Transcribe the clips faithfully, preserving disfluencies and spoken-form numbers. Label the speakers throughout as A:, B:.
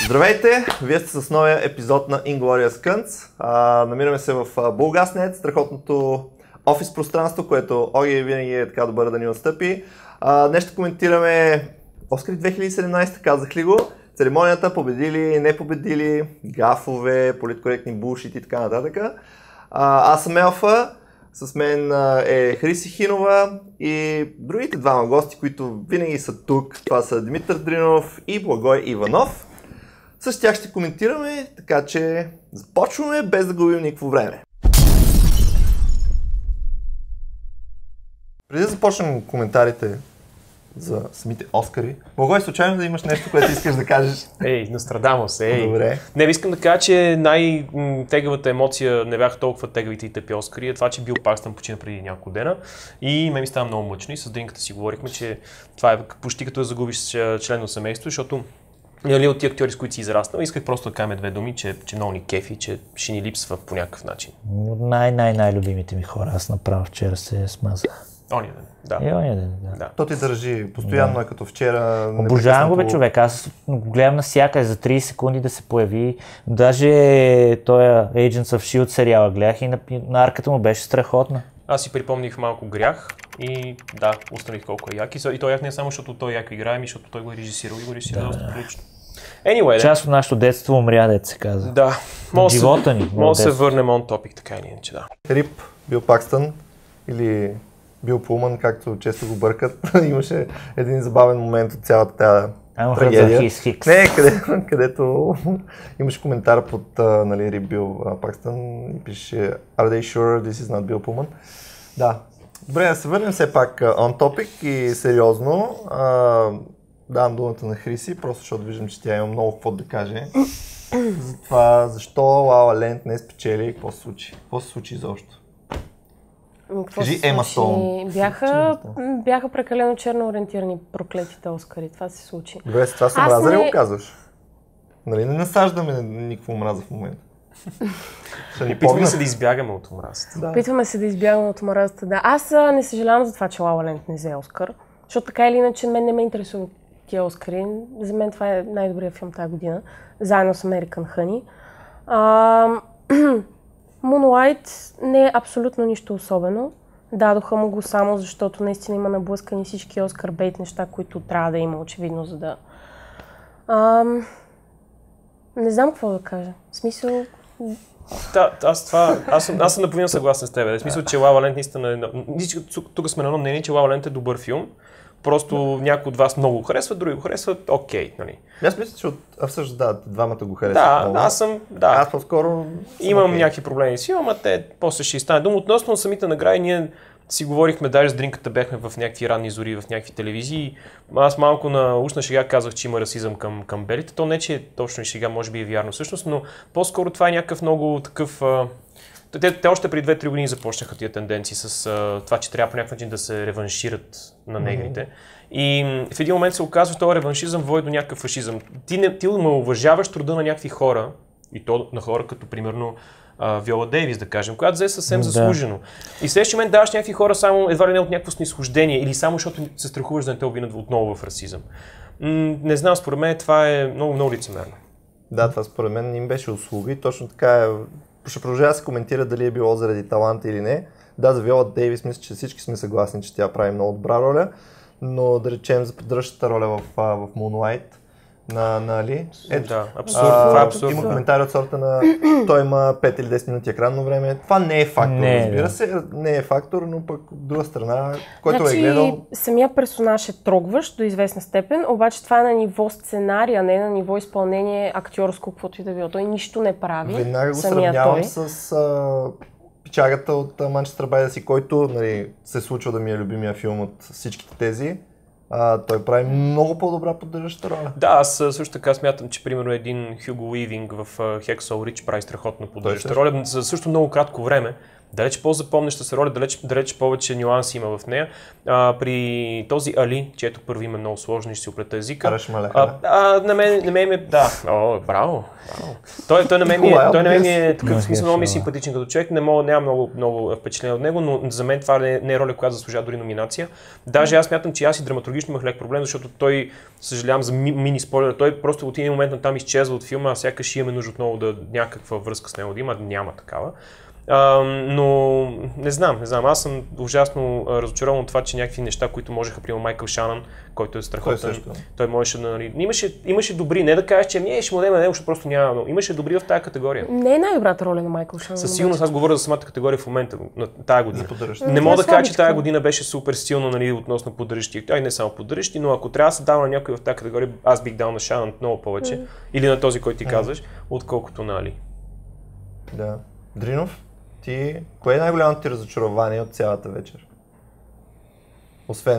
A: Здравейте! Вие сте с новия епизод на Inglorious Cunts. А, намираме се в Bulgasnet, страхотното офис пространство, което Оги винаги е така добър да ни отстъпи. А, днес ще коментираме Оскари две хиляди и седемнадесета, казах ли го? Церемонията, победили, не победили, гафове, политкоректни булшит и така нататък. А, аз съм Елфа, с мен е Хриси Хинова и другите двама гости, които винаги са тук. Това са Димитър Дринов и Благой Иванов. С тях ще коментираме, така че започваме без да губим никакво време. Преди да започнем коментарите за самите Оскари, Благой, случайно да имаш нещо, което искаш да кажеш?
B: Ей, Нострадамус, ей!
A: Добре.
B: Не, искам да кажа, че най-тегавата емоция не бяха толкова тегавите и тъпи Оскари, е това, че Бил Пакстън почина преди няколко дена и ме ми става много мъчно и с Дринката си говорихме, че това е почти като да загубиш член на семейство, защото нали, от тия актьори, с които си израснал, исках просто да кажем две думи, че, че много ни кефи, че ще ни липсва по някакъв начин.
C: Най-най-най-любимите ми хора, аз направо вчера се смазах.
B: Ония ден, да.
C: Е, ония ден, да.
B: да.
A: То ти държи постоянно, да. Е като вчера.
C: Обожавам го, бе, човек. Аз го гледам навсякъде за трийсет секунди да се появи. Даже този Agents of Shield сериала гледах и на, на арката му беше страхотна.
B: Аз си припомних малко Грях и да, установих колко е як. И, и той як не е само защото той яко играе, ми защото той го е режисирал и го режисира да, доста прилично. Anyway,
C: част от нашето детство умря, дето се казва.
B: Да.
C: От живота ни.
B: Може да се върнем on topic, така или иначе, да.
A: Рип, Бил Пакстън или Бил Пулман, както често го бъркат. Имаше един забавен момент от цялата тази трагедия. Не, къде, където имаше коментар под нали, Рип Бил Пакстън и пише Are they sure this is not Bill Pullman? Да. Добре, да се върнем все пак on topic и сериозно. Uh, давам думата на Хриси, просто защото виждам, че тя има много какво да каже. За това, защо La La Land не спечели и какво се случи? Какво се случи изобщо?
D: Кажи Ема Стоун. Бяха, бяха прекалено черно ориентирани проклетите Оскари. Това се случи.
A: Добре, с това се омраза ли го казваш? Нали не насаждаме никаква омраза в момента?
B: Опитваме се да избягаме от омразата.
D: Да. Опитваме се да избягаме от омразата, да. Аз не съжалявам за това, че La La Land не взе Оскар, защото така или иначе мен не ме интересува тия Оскари. За мен това е най-добрият филм тази година, заедно с American Honey. А, Moonlight не е абсолютно нищо особено. Дадоха му го само защото наистина има наблъскани всички Оскар бейт неща, които трябва да има очевидно, за да... А, не знам какво да кажа. В смисъл...
B: Да, аз това, аз съм, аз съм наполовина съгласен с теб. В смисъл, че La La Land наистина... Тук сме на едно мнение, че La La Land е добър филм. Просто да. Някои от вас много го харесват, други го харесват, окей, нали?
A: Аз мисля, че от... а всъщност да, двамата го харесват
B: да,
A: много.
B: Аз съм, да.
A: Аз по-скоро...
B: Имам okay. някакви проблеми с филма, те после ще стане дума. Относно самите награди, ние си говорихме, даже с Дринката бяхме в някакви ранни зори, в някакви телевизии. Аз малко на ушна шега казах, че има расизъм към, към белите. То не, че е точно и шега, може би е вярно всъщност, но по-скоро това е някакъв много такъв... Те, те още преди две-три години започнаха тия тенденции с а, това, че трябва по някакъв начин да се реваншират на негрите. Mm-hmm. И в един момент се оказва, че този реваншизъм води до някакъв фашизъм. Ти не ти ме уважаваш труда на някакви хора, и то на хора като примерно а, Виола Дейвис, да кажем, която взе съвсем да. заслужено. И в следващия момент даваш някакви хора само едва ли не от някакво снисхождение или само защото се страхуваш да не те обвинят отново в расизъм. М- не знам, според мен това е много, много лицемерно.
A: Да, това според мен им беше услуга и точно така е. Ще продължава да се коментира дали е било заради таланта или не. Да, за Виола Дейвис мисля, че всички сме съгласни, че тя прави много добра роля, но да речем за поддръжната роля в, в Moonlight на, на Али.
B: Ето, да, абсурд, а, това е абсурд.
A: Има коментари от сорта на той има пет или десет минути екранно време. Това не е фактор, не, разбира да. се, не е фактор, но пък от друга страна, който
D: значи,
A: е гледал...
D: Самия персонаж е трогващ до известна степен, обаче това е на ниво сценария, не на ниво изпълнение актьорско, каквото и да било. Той нищо не прави.
A: Веднага го сравнявам с а, пичагата от Манчестър бай да си, който нали, се случва да ми е любимия филм от всичките тези. А, той прави много по-добра поддържаща роля.
B: Да, аз също така смятам, че примерно един Хюго Уивинг в Hacksaw Ridge прави страхотно поддържаща роля за също много кратко време, далеч по-запомняща се роля, далеч, далеч повече нюанси има в нея. А, при този Али, чието първи име е много сложно и ще си оплета езика. А, а, на мен, на мен е, да, о, браво, браво. Той, той на мен ми е, той на мен е такъв смисъл много ми е симпатичен като човек, не мога, нямам много, много впечатление от него, но за мен това не е роля, която заслужава дори номинация. Даже аз смятам, че аз и драматургично имах лек проблем, защото той, съжалявам за ми, мини спойлер, той просто от един момент на там изчезва от филма, а сякаш имаме нужда отново да някаква връзка с него да има, няма такава. Uh, но не знам, не знам, аз съм ужасно uh, разочарован от това, че някакви неща, които можеха, примерно Майкъл Шанън, който е страхотен, той, той можеше да, нали, имаше, имаше добри, не да кажеш, че ми е, ще му дадем на него, защото просто няма, но имаше добри в тази категория.
D: Не е най-добрата роля на Майкъл Шанън.
B: Със сигурност аз говоря за самата категория в момента, на тая година. Не мога да кажа, че тая година беше супер силно, нали, относно поддържащи, ай не само поддържащи, но ако трябва да се дава на някой в тази категория, аз бих дал на Шанън много повече, mm. или на този, който ти mm. казваш, отколкото на Али.
A: Да. Дринов? Ти, кое е най-голямото ти разочарование от цялата вечер? Освен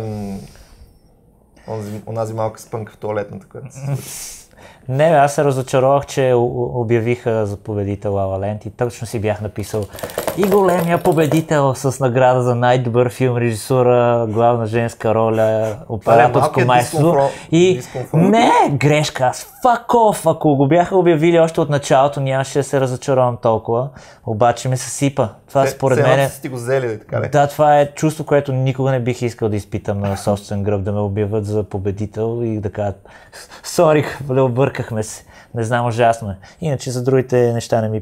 A: онзи, онази малка спънка в туалетната, която се случи.
C: Не, аз се разочаровах, че обявиха за победител La La Land и точно си бях написал и големия победител с награда за най-добър филм, режисура, главна женска роля, операторско майсторство. И дискомфорт. Не, грешка, аз fuck off, ако го бяха обявили още от началото, нямаше да се разочаровам толкова, обаче ме съсипа. Това се, според мен е...
A: Сте го взели, така ли?
C: Да, това е чувство, което никога не бих искал да изпитам на собствен гръб, да ме обявят за победител и да кажат сори, объркахме се. Не знам, ужасно е. Иначе за другите неща не ми...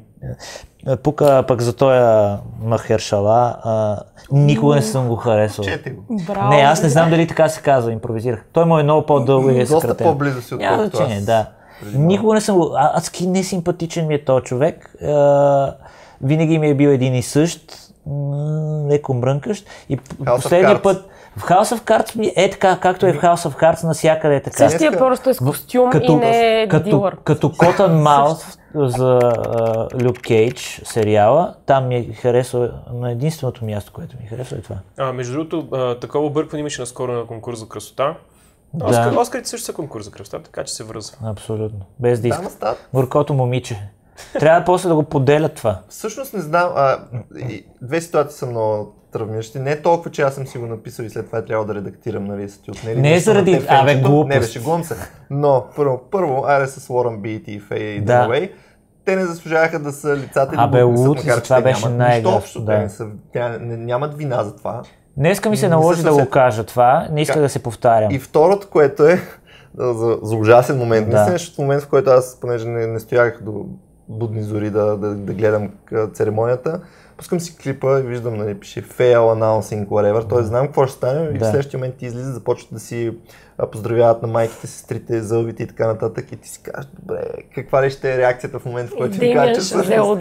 C: Пука пък за този Махершала, а, никога не съм го харесал.
D: Браво,
C: не, аз не знам дали така се казва, импровизирах. Той му е много по-дълго и е съкратен.
A: Доста по-близо си отколкото аз.
C: Да. Никога не съм го... А, адски несимпатичен ми е този човек. А, винаги ми е бил един и същ, леко мрънкащ. И последния път... В House of Cards ми е така, както е в House of Cards, насякъде е така.
D: Същия просто е с костюм като, и не е
C: като,
D: дилър. Като
C: Cotton Mouth за Люк uh, Кейдж сериала, там ми е харесва, на единственото място, което ми харесва е това.
B: А, между другото, а, такова объркване имаше наскоро на конкурс за красота.
C: Да.
B: Оскар, Оскарите също са конкурс за красота, така че се връзва.
C: Абсолютно. Без да иска. Горкото момиче. Трябва после да го поделят това.
A: Всъщност не знам, а, две ситуации са много травмиращи. Не е толкова, че аз съм си го написал и след това е трябва да редактирам, нали, са ти отнели.
C: Не е заради, абе, глупост.
A: Не беше, глум се. Но първо, първо айде с Warren Beatty и Faye Dunaway. Те не заслужаваха да са лицата и
C: абе,
A: да
C: лут, макар че това беше най-гъщо.
A: Да. Те не са, тя, не, нямат вина за това.
C: Днеска ми се наложи да го кажа това, не иска да се повтарям.
A: И второто, което е за, за ужасен момент, да. Мисля, защото в момент, в който аз, понеже не, не стоях до будни зори да, да, да гледам церемонията, пускам си клипа и виждам, нали, пише fail announcing whatever, т.е. знам какво ще стане и да. В следващия момент ти излиза, започват да си поздравяват на майките, сестрите, зълбите и така нататък и ти си кажеш, добре, каква ли ще е реакцията в момента, в който ти кажа, че са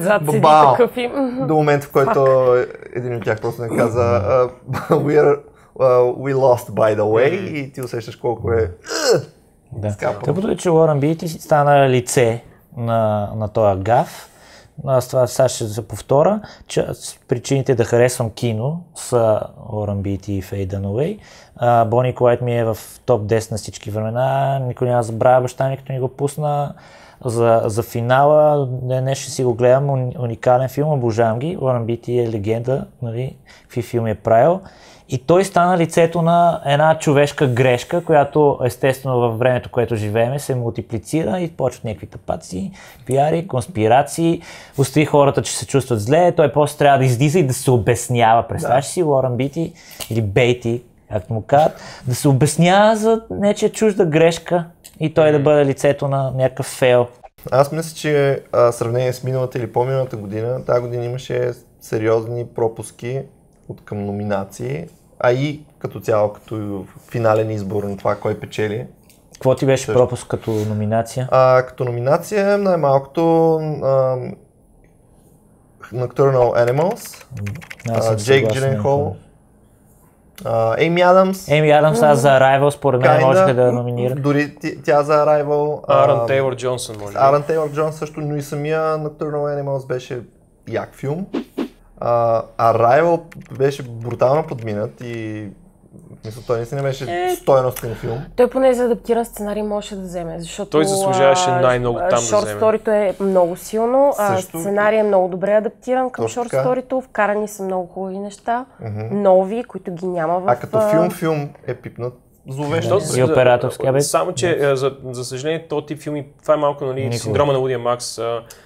A: до момента, в който един от тях просто не каза uh, we, are, uh, we lost by the way и ти усещаш колко е
C: да. Тъпото е, че Уорън Бийти стана лице на, на този гаф. Аз това сега ще се повторя, че причините да харесвам кино са Уорън Бийти и Фей Дънауей. Бони Клайд ми е в топ десет на всички времена, никой няма забравя баща ми, като ни го пусна. За, за финала, днес ще си го гледам, уникален филм, обожавам ги. Уорън Бийти е легенда, нали, какви филми е правил. И той стана лицето на една човешка грешка, която естествено във времето, което живеем, се мултиплицира и почват някакви тъпаци, пиари, конспирации, остави хората, че се чувстват зле, той просто трябва да излиза и да се обяснява. Представяш да. Си Уорън Бийти или Бейти, както му казват, да се обяснява за нечия чужда грешка и той да бъде лицето на някакъв фейл.
A: Аз мисля, че в сравнение с миналата или по-миналата година, тази година имаше сериозни пропуски от към номинации, а и като цяло, като финален избор на това, кой печели.
C: Какво ти беше пропуск като номинация?
A: А, като номинация най-малкото uh, Nocturnal Animals, Джейк Джиленхол, Ейми Адамс.
C: Ейми Адамс, аз за Arrival според мен можеха да номинира.
A: Дори тя за Arrival.
B: Арън Тейлор Джонсън може.
A: Арън Тейлор Джонсън също, но и самия Nocturnal Animals беше як филм. Uh, Arrival беше брутално подминат и Мисля, той не си не беше е... стойностен филм.
D: Той поне за адаптиран сценарий можеше да вземе, защото
B: той заслужаваше най-много там да вземе.
D: Шорт сторито е много силно, Също... сценарий е много добре адаптиран към шорт сторито, вкарани са много хубави неща, mm-hmm. нови, които ги няма в...
A: А като филм-филм е пипнат зловещо.
C: Да, и операторски. Бе.
B: Само, че да. за, за съжаление този тип филми, това е малко нали, синдрома на Уилям Макс.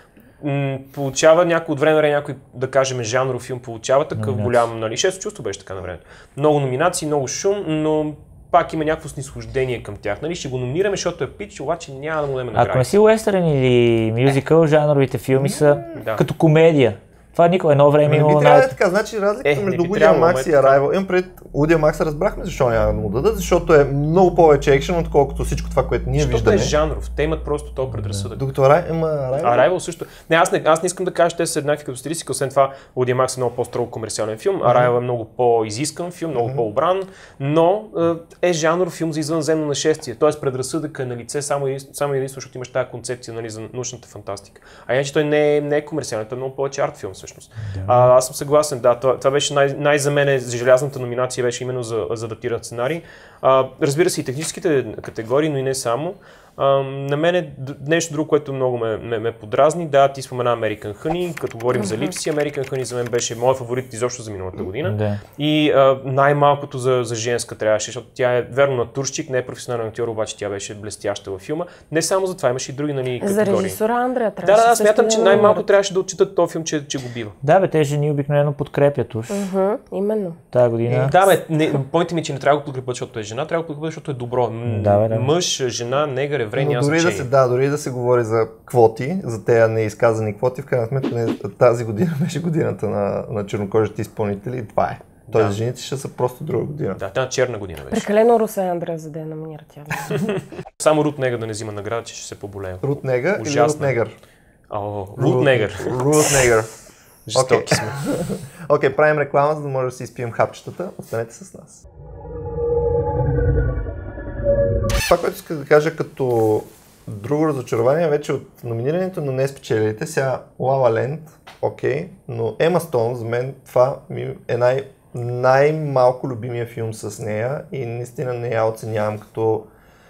B: М- получава някой от време на време, някой, да кажем, жанров филм получава такъв mm-hmm. голям, нали, шесто чувство беше така на време. Много номинации, много шум, но пак има някакво снисхождение към тях. Нали, ще го номинираме, защото е пич, обаче няма да му дадем награди.
C: Ако не си уестърн или мюзикъл, жанровите филми са да. като комедия. Това никога едно време
A: имало...
C: Не
A: би трябвало да е така, значи разликата е, между Уилям Макс и Arrival. Имам пред Уилям Макс разбрахме защо няма да му дадат, защото е много повече екшен, отколкото всичко това, което ние
B: защото
A: виждаме.
B: Защото е жанров, те имат просто този предразсъдък.
A: Докато Arrival...
B: Arrival също. Не, аз не, аз не искам да кажа, че те са еднакви като стилистика, освен това Уилям Макс е много по-строго комерциален филм, mm-hmm. Arrival е много по-изискан филм, много mm-hmm. по-обран, но е жанров филм за извънземно нашествие, т.е. предразсъдък е на лице само единствено, само единствено, защото имаш тази концепция нали, за научната фантастика. А иначе той не е, не е комерциален, той е много повече арт филм всъщност. Yeah. Аз съм съгласен, да, това, това беше най- най- за мен за желязната номинация беше именно за, за адаптиран сценарий. А, разбира се и техническите категории, но и не само. А, на мен е нещо друго, което много ме, ме, ме подразни. Да, ти спомена American Honey, като говорим mm-hmm. за липси, American Honey за мен беше моят фаворит изобщо за миналата година. Mm-hmm. И а, най-малкото за, за женска трябваше, защото тя е верно натурщик, не е професионален актьор, обаче тя беше блестяща във филма. Не само за това, имаше и други нали, категории.
D: За режисура Андрея трябваше.
B: Да, да, смятам, че най-малко трябваше да отчитат този филм, че, че го бива.
C: Да, бе, те жени обикновено подкрепят уж.
D: Mm-hmm, именно.
C: Тая година.
B: Да, бе, не, поинтът ми е, че не трябва да го подкрепят, защото е жена, трябва да го подкрепят, защото е добро.
C: Да, бе, да.
B: Мъж, жена, негър, еврей, няма
A: дори
B: значение.
A: Да се, да, дори да се говори за квоти, за тези неизказани квоти, в крайна сметка тази година беше годината на, на чернокожите изпълнители и това е. Тоест да. Жените ще са просто друга година.
B: Да, тя черна година беше.
D: Прекалено Русе Андрея за да я номинира тя.
B: Само Рут Негър да не взима награда, че ще се поболее.
A: Рут Негър или Рут Негър?
B: О, Рут Негър.
A: Рут Негър.
B: Жестоки сме.
A: Окей, правим реклама, за да може да си изпием хапчетата. Останете с нас. Това, което иска да кажа като друго разочарование, вече от номинирането, но не спечелилите. Сега La La Land, окей, но Ема Стоун за мен това е най- най-малко любимия филм с нея и наистина не я оценявам като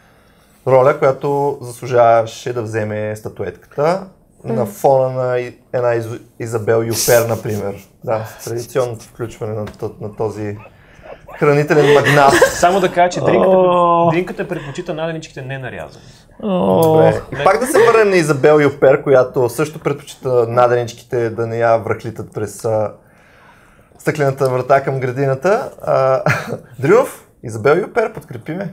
A: роля, която заслужаваше да вземе статуетката mm. на фона на една Из- Изабел Юпер, например. Да, традиционното включване на, на този хранителен магнат.
B: Само да кажа, че дринката, oh. дринката предпочита наденичките не нарязани.
A: Oh. И пак да се върнем на Изабел Юпер, която също предпочита наденичките да не я връхлитат през а, стъклената врата към градината. А, Дрюв, Изабел Юпер, подкрепи ме.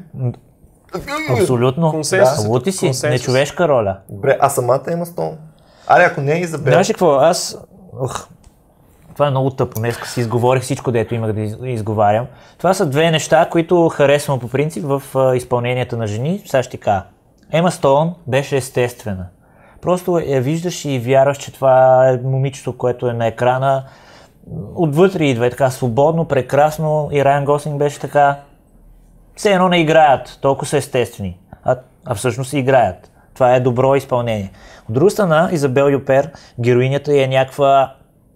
C: Абсолютно.
B: Консенсус.
C: Лути си, нечовешка роля.
A: Добре, а самата Ема Стоун? Аре, ако не е Изабел...
C: Знаеш какво, аз... Ух. Това е много тъпо, днес си изговорих всичко, дето имах да изговарям. Това са две неща, които харесвам по принцип в изпълненията на жени. Сега ще кажа. Ема Стоун беше естествена. Просто я виждаш и вярваш, че това е момичето, което е на екрана. Отвътре идва е така свободно, прекрасно и Райан Гослинг беше така... Все едно не играят, толкова са естествени, а, а всъщност играят. Това е добро изпълнение. От друга страна, Изабел Юпер, героинята е някаква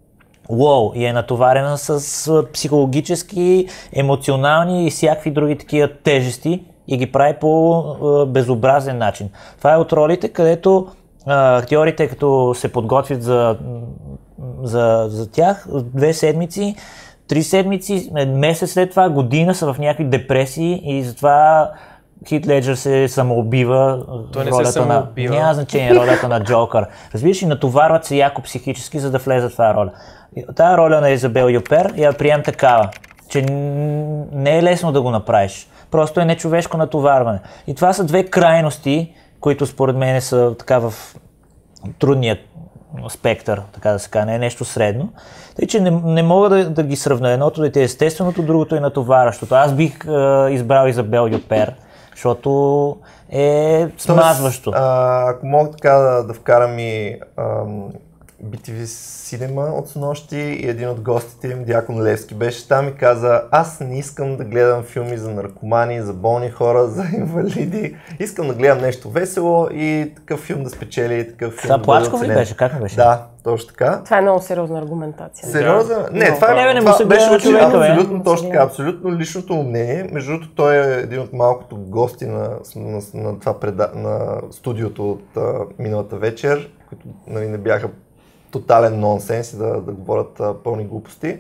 C: уоу и е натоварена с психологически, емоционални и всякакви други такива тежести и ги прави по а, безобразен начин. Това е от ролите, където а, актьорите, като се подготвят за, за, за тях, две седмици, три седмици, месец след това, година са в някакви депресии и затова Хит Леджър се самоубива.
B: Той не се самоубива.
C: Няма значение ролята на Джокър. Разбираш, и натоварват се яко психически, за да влезе в тази роля. Тая роля на Изабел Юпер я прием такава, че не е лесно да го направиш. Просто е нечовешко натоварване. И това са две крайности, които според мен са така в трудния спектър, така да се каже, не е нещо средно. Тъй, че не, не мога да, да ги сравня. Едното дете е естественото, другото е натоварващото. Аз бих е, избрал Изабел Юпер, защото е смазващо.
A: Тоест, а, ако мога така да, да вкарам и ам, би ти ви Cinema от снощи и един от гостите им, Дякон Левски, беше там и каза: аз не искам да гледам филми за наркомани, за болни хора, за инвалиди. Искам да гледам нещо весело и такъв филм да спечели, такъв филм
C: това
A: да
C: Плачков ли беше? Как не беше?
A: Да, точно така.
D: Това е много сериозна аргументация.
A: Сериозна?
D: Да.
A: Не,
D: Но,
A: това,
C: не, не,
A: това
C: му се
A: беше
C: гледа човека,
A: абсолютно
C: бе.
A: точно така, абсолютно личното му мнение. Между другото, той е един от малкото гости на, на, на, това преда, на студиото от а, миналата вечер, които нали, не бяха тотален нонсенс и да, да говорят а, пълни глупости.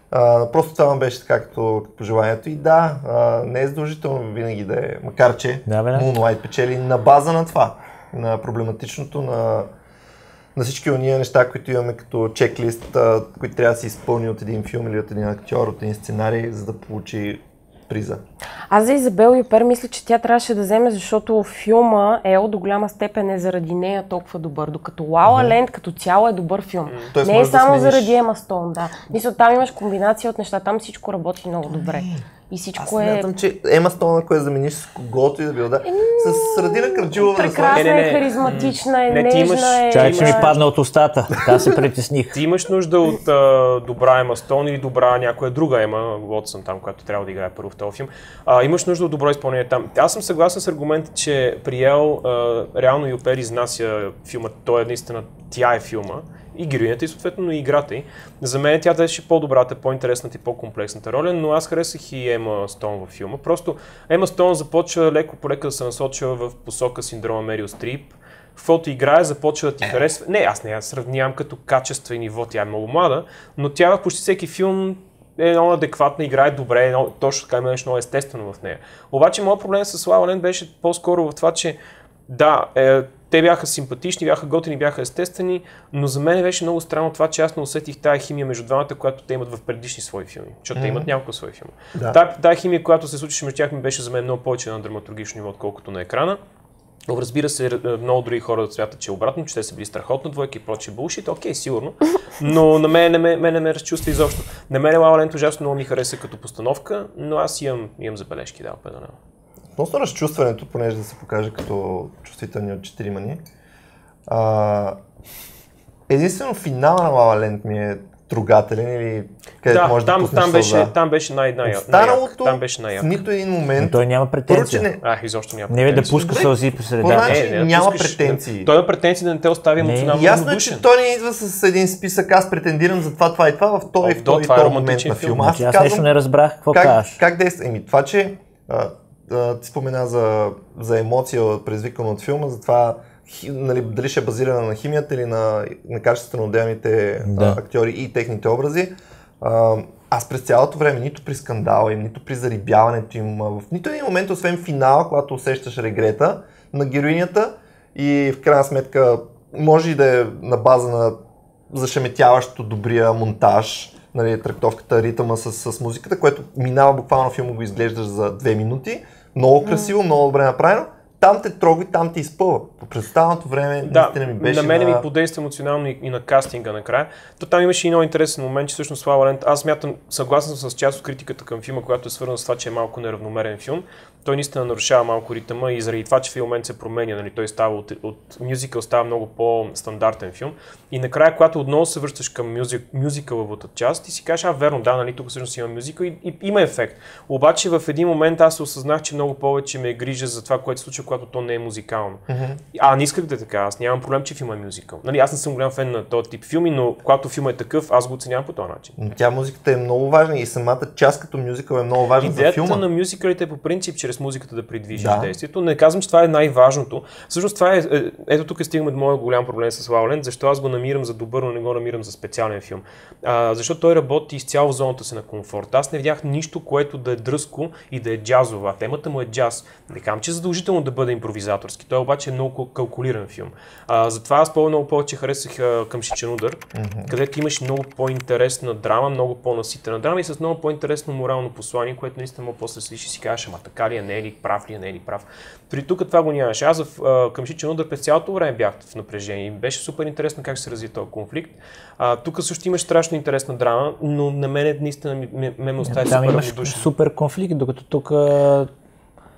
A: А, просто това ме беше така като, като пожеланието и да, а, не е задължително винаги да е, макар че
C: да, бе, да.
A: Moonlight печели на база на това, на проблематичното, на на всички ония неща, които имаме като чеклист, които трябва да се изпълни от един филм или от един актьор, от един сценарий, за да получи приза.
D: Аз за Изабел Юпер мисля, че тя трябваше да вземе, защото филма Ел до голяма степен е заради нея толкова добър, докато La La Land като цяло е добър филм.
A: Тоест,
D: не е само
A: да смениш...
D: заради Ема Стоун, да. Мисля, там имаш комбинация от неща, там всичко работи много добре. И всичко
A: Аз
D: е...
A: смятам, че Ема Стоун, ако я замениш с когото и да било, да. С Радина Кърджилова да
D: прекрасна
B: Не, не, не.
D: е, харизматична е,
B: Не, ти имаш-
D: нежна е.
C: Чай, че ми
D: имаш-
C: падна от устата. Така се притесних.
B: Ти имаш нужда от а, добра Ема Стоун или добра някоя друга Ема Уотсън там, която трябва да играе първо в този филм. А, имаш нужда от добро изпълнение там. Аз съм съгласен с аргумента, че при Ел а, реално Юпер изнася филма. Той е наистина, тя е филма. И героинята и съответно но и играта й. За мен тя беше по-добрата, по-интересната и по-комплексната роля, но аз харесах и Ема Стоун във филма. Просто Ема Стоун започва леко по лека да се насочва в посока синдрома Мерил Стрип. В каквото играе, започва да ти харесва. Не, аз не я сравнявам като качество и ниво, тя е много млада, но тя в почти всеки филм е много адекватна, играе добре, много, точно така има нещо много естествено в нея. Обаче моят проблем с La La Land беше по-скоро в това, че да, е, те бяха симпатични, бяха готини, бяха естествени, но за мен беше много странно това, че аз не усетих тая химия между двамата, която те имат в предишни свои филми, защото mm-hmm. те имат няколко свои филми.
A: Да.
B: Тая, тая химия, която се случваше между тях, ми беше за мен много повече на драматургично ниво, отколкото на екрана. Но разбира се, много други хора да смятат, че е обратно, че те са били страхотна двойка и прочие булшит, окей, сигурно, но на мен не ме, мен не ме разчувства изобщо. На мен La La Land ужасно много ми хареса като постановка, но аз имам, имам забележки, да, определено.
A: Относно разчувстването, понеже да се покаже като чувствителни от четирима ни, а, единствено финала на La La Land ми е трогателен или където
B: Да,
A: може
B: там,
A: да пуснеш
B: там, беше,
A: сълза.
B: там беше най- най-
A: Останалото,
B: най-як. Там беше най-як.
A: в нито един момент...
C: Но той няма
A: Първо, че
C: претенция.
A: не,
B: А, изобщо няма
C: Не бе да
B: претенции.
C: пуска сълзи по
A: Какво
C: среда.
A: значи?
B: Не, не, да
A: няма
B: пускаш-
A: претенции.
B: Той има претенции да не те остави
C: Не,
B: емоционално
A: Ясно е,
B: равнодушен.
A: че той не идва с един списък, аз претендирам за това, това и това, в този
B: О,
A: и този и
B: това е
A: този момент
B: романтичен
A: на
B: филм.
A: филма.
C: Значи, аз нещо не разбрах какво
A: как,
C: казваш.
A: как действа? Еми, това, че а, а, ти спомена за, за емоция, предизвикана от филма, за това хи, нали, дали ще е базирана на химията или на, на качеството на отделните
C: Да.
A: а, актьори и техните образи. А, аз през цялото време, нито при скандала им, нито при зарибяването им, в нито един момент, освен финала, когато усещаш регрета на героинята и в крайна сметка може и да е на база на зашеметяващо добрия монтаж, нали, трактовката, ритъма с, с музиката, което минава буквално филма, го изглеждаш за две минути. Много красиво, много добре направено. Там те трогва и там те изпълва. По представеното време
B: Да,
A: наистина ми беше
B: на мене
A: на...
B: ми подейства емоционално и, и на кастинга накрая. То там имаше и много интересен момент, че всъщност La La Land, аз смятам, съгласен съм с част от критиката към филма, която е свързана с това, че е малко неравномерен филм. Той наистина нарушава малко ритъма и заради това, че в момент се променя, нали, той става от, от мюзикъл става много по-стандартен филм. И накрая, когато отново се връщаш към мюзик, мюзикъловата част, ти си кажеш, а верно, да, нали, тук всъщност има мюзикъл и, и има ефект. Обаче в един момент аз се осъзнах, че много повече ме е грижа за това, което се случва, когато то не е музикално. Mm-hmm. А, не исках да е така, аз нямам проблем, че филма е мюзикъл. Нали, аз не съм голям фен на този тип филми, но когато филма е такъв, аз го оценявам по този начин.
A: Тя музиката е много важна и самата част като мюзикъл е много важна за филма.
B: Идеята на мюзикълите е по принцип чрез музиката да придвижиш
A: Да.
B: действието. Не казвам, че това е най-важното. Всъщност това е, е ето тук стигаме до моя голям проблем с La La Land, защо аз го намирам за добър, но не го намирам за специален филм. А, защото той работи изцяло в зоната си на комфорт. Аз не видях нищо, което да е дръзко и да е джазова. Темата му е джаз. Не казвам, че задължително да бъде импровизаторски. Той обаче е много калкулиран филм. А, затова аз по-много повече харесах а, Къмшичен удар, mm-hmm. където имаш много по-интересна драма, много по-наситена драма и с много по-интересно морално послание, което наистина мога после слиш и си кажеш, ама така ли е, не е ли, прав ли е, не е ли прав. При тук това го нямаше. Аз в Къмшичен удар през цялото време бях в напрежение. Беше супер интересно как се разви този конфликт. А, тук също имаш страшно интересна драма, но на мен наистина ме, ме, ме остави
C: Там
B: супер
C: имаш
B: равнодушен.
C: супер конфликт, докато тук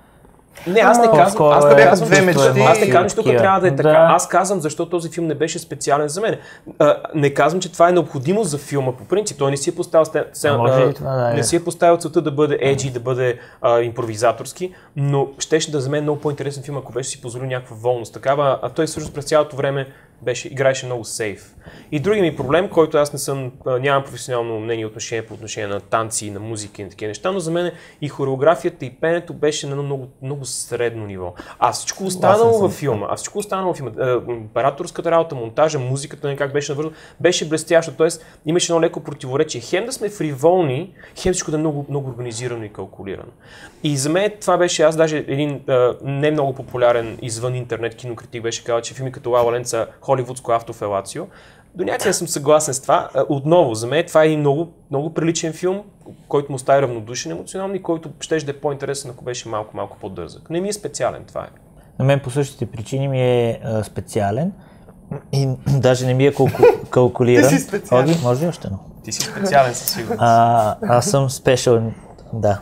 B: Не, аз не
D: Ама-
B: казвам, аз не
A: По-скоро
B: казвам,
A: е две
B: защо-
A: мечти
B: аз не казвам, че тук
C: такива.
B: трябва да е така.
C: Да.
B: Аз казвам, защо този филм не беше специален за мен. А, не казвам, че това е необходимо за филма по принцип. Той не си е поставил, сте- се-
C: А може
B: а,
C: и това да е.
B: не си е поставил целта да бъде еджи, да бъде а, импровизаторски, но щеше да за мен много по-интересен филм, ако беше си позволил някаква волност. Такава, а той всъщност през цялото време беше, играеше много сейф. И други ми проблем, който аз не съм, а, нямам професионално мнение и отношение по отношение на танци, на музика и на такива неща, но за мен и хореографията и пенето беше на едно много, много средно ниво. А всичко останало във филма, а всичко останало във филма, а, операторската работа, монтажа, музиката, не как беше навързано, беше блестящо. Тоест имаше едно леко противоречие. Хем да сме фриволни, хем всичко да е много, много организирано и калкулирано. И за мен това беше, аз даже един а, не много популярен извън интернет кинокритик беше казал, че филми като Ла Ла Ленд са холивудско автофелацио. До някъде съм съгласен с това. А, отново, за мен това е един много, много приличен филм, който му остави равнодушен емоционално и който щеше да е по-интересен, ако беше малко-малко по-дързък. Не ми е специален, това е.
C: На мен по същите причини ми е а, специален и даже не ми е калку... калкулиран.
A: Ти си специален.
C: Оги, може ли още едно?
B: Ти си специален със сигурност.
C: А, аз съм спешъл, да.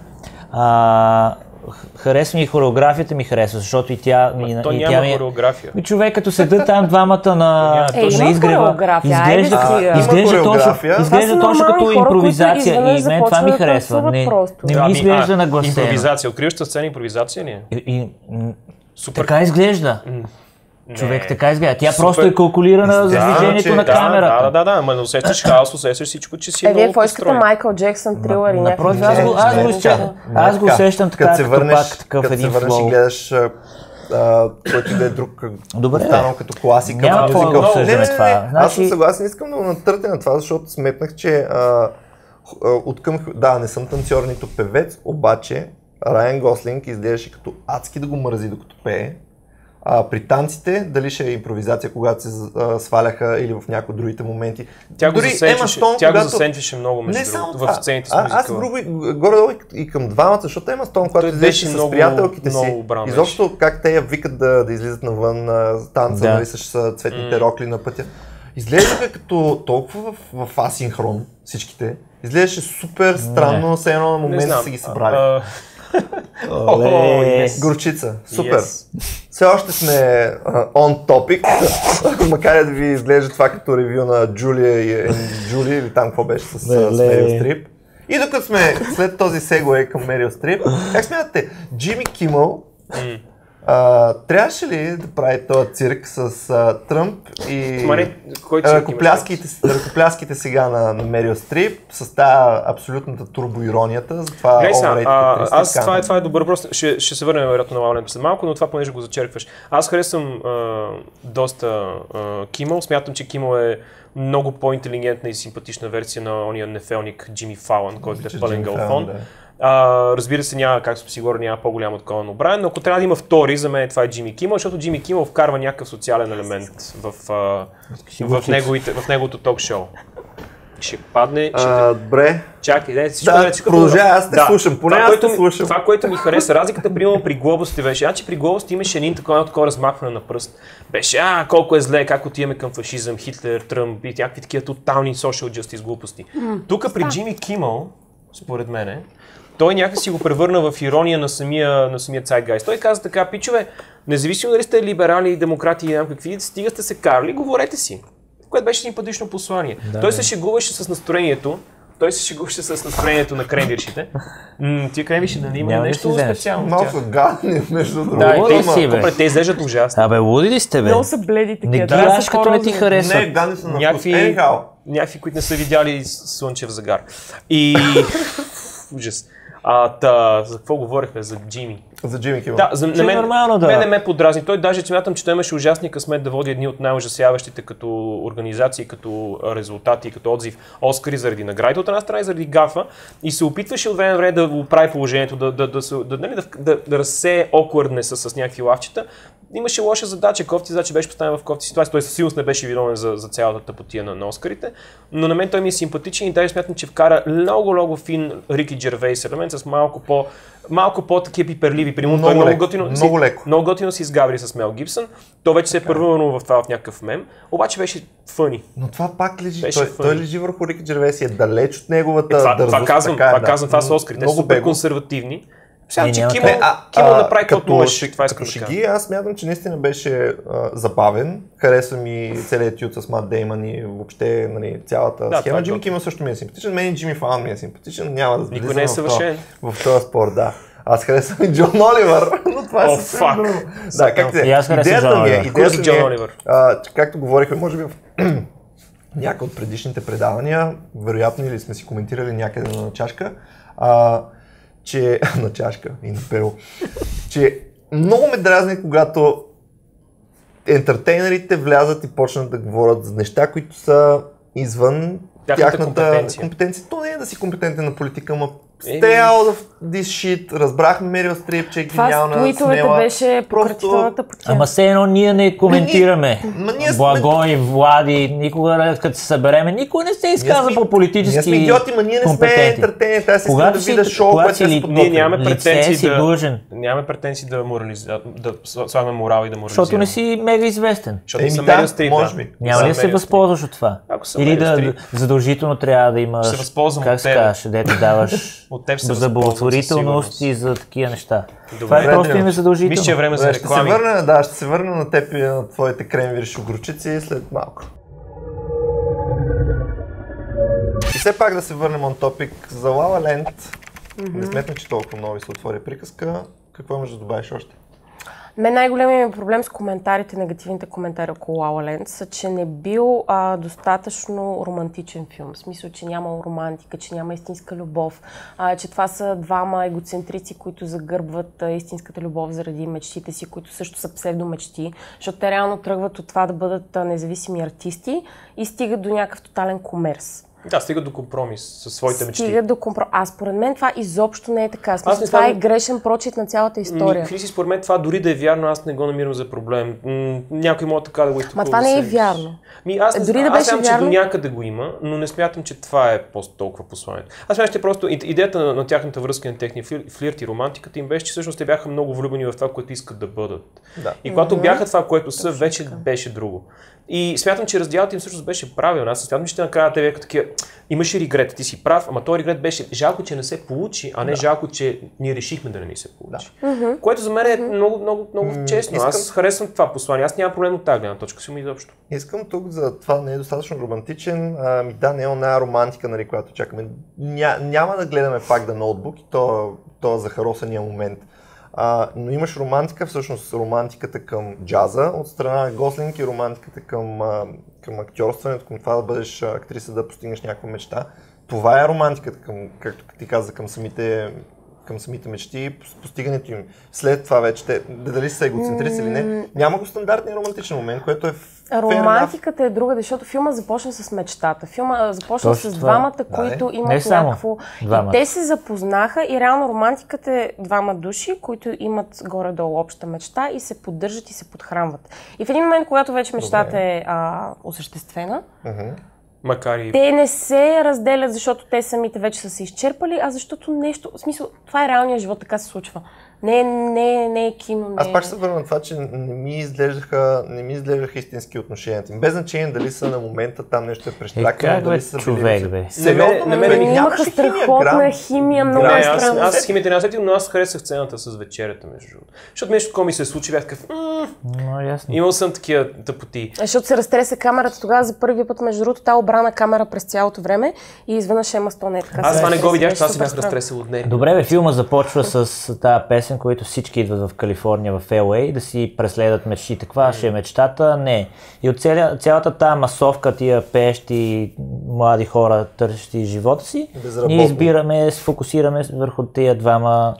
C: А, х- харесва ми и хореографията ми харесва, защото и тя, и,
B: Ма, то
C: и
B: няма
C: тя ми е...
B: хореография.
C: И човек като седат там двамата на,
B: Е,
C: на
D: има
C: изгрева,
D: хореография, айде
C: изглежда,
D: си, а.
C: изглежда
A: Има
C: точно,
A: хореография.
C: изглежда
D: Това са
C: точно
D: нормални
C: като
D: хора, които
C: импровизация
D: изведнъж
C: и мен това ми
D: започват да
C: харесва.
D: танцуват
C: Не,
D: просто.
C: не
B: Да,
C: ми
B: ами,
C: изглежда
B: а,
C: на гласа.
B: Импровизация. Откриваща сцена импровизация ли е?
C: И, и, м,
B: Супер.
C: така изглежда.
B: Не.
C: Човек така изглежда. Тя
B: Супер.
C: просто е калкулирана за
A: Да,
C: движението
A: че-
C: на
A: да,
C: камерата.
B: Да, да, да, ама не усещаш хаос, усещаш всичко, че си е
D: Е, вие
B: много
D: какво искате
B: построен.
D: Майкъл Джексън, трилър и
C: Напротив,
D: някакви...
C: аз го, аз го,
A: Не,
C: усещам,
A: не,
C: аз
A: не
C: го
A: така.
C: усещам така,
A: Като се
C: като
A: върнеш,
C: пак такъв
A: като се
C: един
A: върнеш
C: флоу.
A: и гледаш а, а, който и да е друг,
C: Добре,
A: останал
C: бе.
A: като класика.
C: Няма
A: мюзикъл.
C: какво да
A: Не,
C: обсъждаме
A: не, не,
C: това.
A: не. Аз съм
C: Значи-
A: съгласен, искам да го натъртя на това, защото сметнах, че а, а, откъм, да, не съм танцор, нито певец, обаче Райан Гослинг изглеждаше като адски да го мързи докато пее. А, при танците, дали ще е импровизация, когато се а, сваляха или в някои от другите моменти.
B: Тя го
A: Дори Ема
B: засенчваше,
A: Стоун,
B: тя го
A: когато-
B: засенчваше много, между
A: Не само
B: другото,
A: това.
B: в сцените с
A: А,
B: мюзикъла.
A: аз грубо и- горе-долу и, и към двамата, защото Ема Стоун, когато
B: Той
A: излезеше
B: беше
A: с
B: много-
A: приятелките си,
B: много убран беше.
A: изобщо как те я викат да, да излизат навън а, с танца,
C: Да.
A: нали, с цветните рокли на пътя. Изглеждаха като толкова в, в асинхрон всичките. Изглеждаше супер странно, все едно на
B: Не
A: момент
B: знам.
A: са ги събрали.
B: А,
C: Оле.
B: О, yes.
A: Горчица, супер.
B: Yes.
A: Все още сме uh, on topic, макар и да ви изглежда това като ревю на Джулия и Джули или там какво беше с, с
C: Леле.
A: Мерил Стрип. И докато сме след този сегуей към Мерил Стрип, как смятате, Джимми Кимъл а, трябваше ли да прави този цирк с а, Тръмп и
B: Маре, кой цирк
A: ръкопляските, ръкопляските сега на, на Мерил Стрип с тази абсолютната турбоиронията за това
B: Гледай сега,
A: overrated
B: а,
A: Кристи
B: аз това е,
A: Канън.
B: това е добър въпрос. Ще, ще се върнем вероятно на Лавлен след малко, но това понеже го зачеркваш. Аз харесвам а, доста а, Кимъл. Смятам, че Кимъл е много по-интелигентна и симпатична версия на ония нефелник Джимми Фалън, който е пълен
A: Джимми
B: галфон.
A: Фалън, да.
B: А, разбира се, няма, как съм сигурен, няма по-голям от Конан О'Брайен, но ако трябва да има втори, за мен това е Джимми Кимъл, защото Джимми Кимъл вкарва някакъв социален елемент в, а, в, неговите, в неговото ток-шоу. Ще падне, ще...
A: А, добре.
B: Чакай, не, всичко
A: Да,
B: наред, всичко
A: продължавай, аз те
B: да.
A: слушам, поне
B: Това,
A: аз
B: което
A: те
B: ми-
A: слушам.
B: Това, което ми хареса, разликата примерно при глобусите беше, значи при глобусите имаше един такова, такова размахване на пръст. Беше, а, колко е зле, как отиваме към фашизъм, Хитлер, Тръмп и някакви такива тотални social justice глупости. Тук при Джимми Кимъл, според мене, той някакси го превърна в ирония на самия, на самия Zeitgeist. Той каза така, пичове, независимо дали сте либерали, демократи и някакви, стига сте се карали, говорете си. Което беше симпатично послание.
C: Да,
B: той
C: да.
B: се шегуваше с настроението, той се шегуваше с настроението на кренвиршите. М, Тия кренвирши, нали има
C: Няма ли
B: нещо
C: си вземеш?
B: специално? в
A: Малко
B: тях?
A: са гадни, между другото.
B: Да, и
C: Луди
B: те,
C: си, бе.
B: компре, те изглеждат ужасно.
C: Абе, луди ли сте, бе?
D: Много са бледи
C: Не
D: такива.
C: ги
D: трябва да
C: аш,
D: са
C: като не ти
D: по-розови.
C: харесват.
A: Не, гадни са на вкус.
B: Някакви,
A: Anyhow.
B: някакви, които не са видяли слънчев загар. И... Ужас. А, та, за какво говорихме? За Джими.
A: За Джимми Кимъл.
B: Да, за,
C: Че
B: на
C: е
B: мен,
C: нормално, да.
B: мен не ме подразни. Той даже смятам, че той имаше ужасния късмет да води едни от най-ужасяващите като организации, като а, резултати, като отзив Оскари заради наградите от една страна и заради гафа. И се опитваше от време на време да го прави положението, да, да, да, се- да, нали, да, да, да разсее awkwardness с, с някакви лавчета. Имаше лоша задача, кофти задача беше поставен в кофти ситуация. Той със сигурност не беше виновен за, за цялата тъпотия на, на Оскарите, но на мен той ми е симпатичен и даже смятам, че вкара много, много фин Рики Джервейс елемент с малко по малко по-такива пиперливи. Примерно,
A: Много
B: той много
A: леко,
B: готино,
A: много
B: си,
A: леко.
B: много готино си изгаври с Мел Гибсън. То вече се е превърнало в това в някакъв мем, обаче беше фъни.
A: Но това пак лежи,
B: Беше
A: той,
B: фъни.
A: той лежи върху Рики Джервейс и е далеч от неговата
B: Е, това,
A: дързост.
B: това казвам,
A: така е,
B: това
A: да.
B: казвам, това са Оскарите. Те са
A: Много
B: супер
A: бего.
B: консервативни. Сега, че
C: няма
B: Кимо,
A: Не, а,
B: Кимо
A: а,
B: направи
A: като
B: каквото можеше,
A: шег-
B: това искам
A: като
B: да кажа.
A: шеги, аз смятам, че наистина беше а, забавен. Хареса ми целият тют с Мат Деймън и въобще нали, цялата
B: Да,
A: схема.
B: това е
A: Джимми
B: готино.
A: Кимъл също ми е симпатичен. Мен и Джимми Фалън ми е симпатичен. Няма да
B: Никой
A: влизам
B: не е
A: в
B: съвършен.
A: това- В този спор, да. Аз харесвам и Джон Оливър, но това е
B: О,
A: съвсем
B: фак.
A: друго. Да, как се?
C: И аз харесвам
A: Идеята
C: Джон
A: ми е,
C: Оливър.
A: идеята
B: Курс
A: ми
B: Джон
A: е,
B: Оливър.
A: а, че както говорихме, може би в някои от предишните предавания, вероятно или сме си коментирали някъде на чашка, а, че на чашка и на перо, че много ме дразни, когато ентертейнерите влязат и почнат да говорят за неща, които са извън
B: Тяхната
A: тяхната
B: компетенция.
A: компетенция. То не е да си компетентен на политика, ма
B: Еми.
A: stay out of this shit. Разбрахме Мерил Стрип, че е
D: Това
A: гениална,
D: с твитовете
A: смела.
D: беше
A: Просто-
D: пократителната потия.
C: Ама все едно ние не коментираме.
A: Ма ние сме-
C: Благо и Влади, никога като се събереме, никой не се изказва
A: Ние сме-
C: по политически
A: Ние сме идиоти, ма ние не сме
C: компетентни.
A: ентертейнери. Трябва да си
C: Когато
A: да
C: си-
A: видя шоу,
C: когато
A: което
C: си
A: се
C: ли-
A: подготвя.
B: Ние нямаме
C: Лице
B: претенции
C: си
B: да,
C: длъжен.
B: нямаме претенции да морализ... да слагаме морал и да морализираме.
C: Защото не си мега известен.
B: Защото не
A: Еми
B: съм
A: да,
B: Мерил Стрип,
A: може
B: да.
A: би.
C: Няма ли да се възползваш от това?
B: Ако съм
C: Или
B: Мерил
C: да
B: Стрип.
C: задължително трябва да имаш,
B: Ще се възползвам
C: как
B: от
C: се
B: теб.
C: казваш, дето даваш
B: От теб се
C: за
B: възползвам
C: благотворителност
B: със
C: и за такива неща.
B: Добре.
C: Това е просто им е
B: Мисля,
C: задължително.
B: че е време за
A: Добре, ще се
B: реклами.
A: върна, да, ще се върна на теб и на твоите кремвири шугурчици след малко. И все пак да се върнем on topic за La La Land. Не сметна, че толкова много ви се отвори приказка. Какво имаш да добавиш още?
D: Мен най-големият ми проблем с коментарите, негативните коментари около La La Land са, че не бил а, достатъчно романтичен филм. В смисъл, че няма романтика, че няма истинска любов, а, че това са двама егоцентрици, които загърбват а, истинската любов заради мечтите си, които също са псевдомечти, защото те реално тръгват от това да бъдат а, независими артисти и стигат до някакъв тотален комерс.
B: Да, стига до компромис със своите мечти.
D: Стига до компромис. А според мен това изобщо не е така. Смисъл,
B: не
D: това
B: смятам-
D: е грешен прочит на цялата история.
B: Ми, Хриси, според мен това дори да е вярно, аз не го намирам за проблем. М- някой може така да го изтълкува.
D: Ма това не е
B: за-
D: вярно.
B: Ми, аз не
D: Дори
B: знам,
D: да
B: аз
D: беше
B: смятам, че
D: вярно-
B: до някъде го има, но не смятам, че това е просто толкова посланието. Аз смятам, че просто и- идеята на, на тяхната връзка, на техния флир, флирт и романтиката им беше, че всъщност те бяха много влюбени в това, което искат да бъдат.
A: Да.
B: И когато
D: Мгм.
B: бяха това, което са,
D: Точно
B: вече
D: така.
B: беше друго. И смятам, че разделът им всъщност беше правилен. Аз смятам, че те накрая те бяха такива, имаше регрет, ти си прав, ама този регрет беше жалко, че не се получи, а не жалко, че ние решихме да не ни се получи. Което за мен е много, много, много
A: М,
B: честно.
A: искам-
B: Аз харесвам това послание. Аз нямам проблем от тази гледна точка си ми изобщо.
A: Искам тук за това не е достатъчно романтичен. Ами да, не е оная романтика, нали, която чакаме. Ня, няма да гледаме пак да ноутбук и то, то е захаросания момент. А, но имаш романтика, всъщност романтиката към джаза от страна на Гослинг и романтиката към, а, към актьорстването, към това да бъдеш а, актриса, да постигнеш някаква мечта. Това е романтиката към, както ти каза, към самите, към самите мечти и постигането им. След това вече, те, дали са егоцентрици или не, няма го стандартния романтичен момент, което е fair enough.
D: Романтиката е друга, защото филма започна с мечтата. Филма а, започна
C: Точно
D: с
C: това.
D: двамата,
A: Да,
D: които
A: не.
D: имат
C: Не само
D: някакво...
C: двамата.
D: И те се запознаха и реално романтиката е двама души, които имат горе-долу обща мечта и се поддържат и се подхранват. И в един момент, когато вече мечтата е а, осъществена,
A: Мгм.
B: Макар и...
D: те не се разделят, защото те самите вече са се изчерпали, а защото нещо... В смисъл, това е реалният живот, така се случва. Не, е- не, е- не е кино, не
A: Аз
D: е-
A: пак ще се върна на това, че не ми изглеждаха, не ми изглеждаха истински отношенията им. Без значение дали са на момента там нещо е
C: Е,
A: прещракано,
C: как бе,
A: дали са
C: човек,
A: били...
C: бе?
A: Сериозно,
B: На мен- на
A: ме
B: мен
A: ме
B: ми
D: имаха
A: нямаше химия,
D: страхотна
A: грам.
D: химия, много
A: Грам.
B: Не, аз,
D: странно.
B: аз химията не усетих, но аз харесах сцената с вечерята, между другото. Защото нещо такова ми се случи, бях такъв, м,
C: Но ясно.
B: имал съм такива тъпоти.
D: Защото се разтресе камерата тогава за първи път, между другото, та обрана камера през цялото време и изведнъж Ема Стоун е така.
B: Аз
D: се
B: това не го
D: разтресе,
B: видях,
D: беше
B: това си
D: супер
B: бях
D: странно.
B: разтресал от нея.
C: Добре, бе, филма започва с тази песен, които всички идват в Калифорния, в Ел Ей, да си преследват мечтите. Каква ще е мечтата? Не. И от цяля, цялата тази масовка, тия пеещи млади хора, търсещи живота си,
A: Безработни.
C: ние избираме, се фокусираме върху тия двама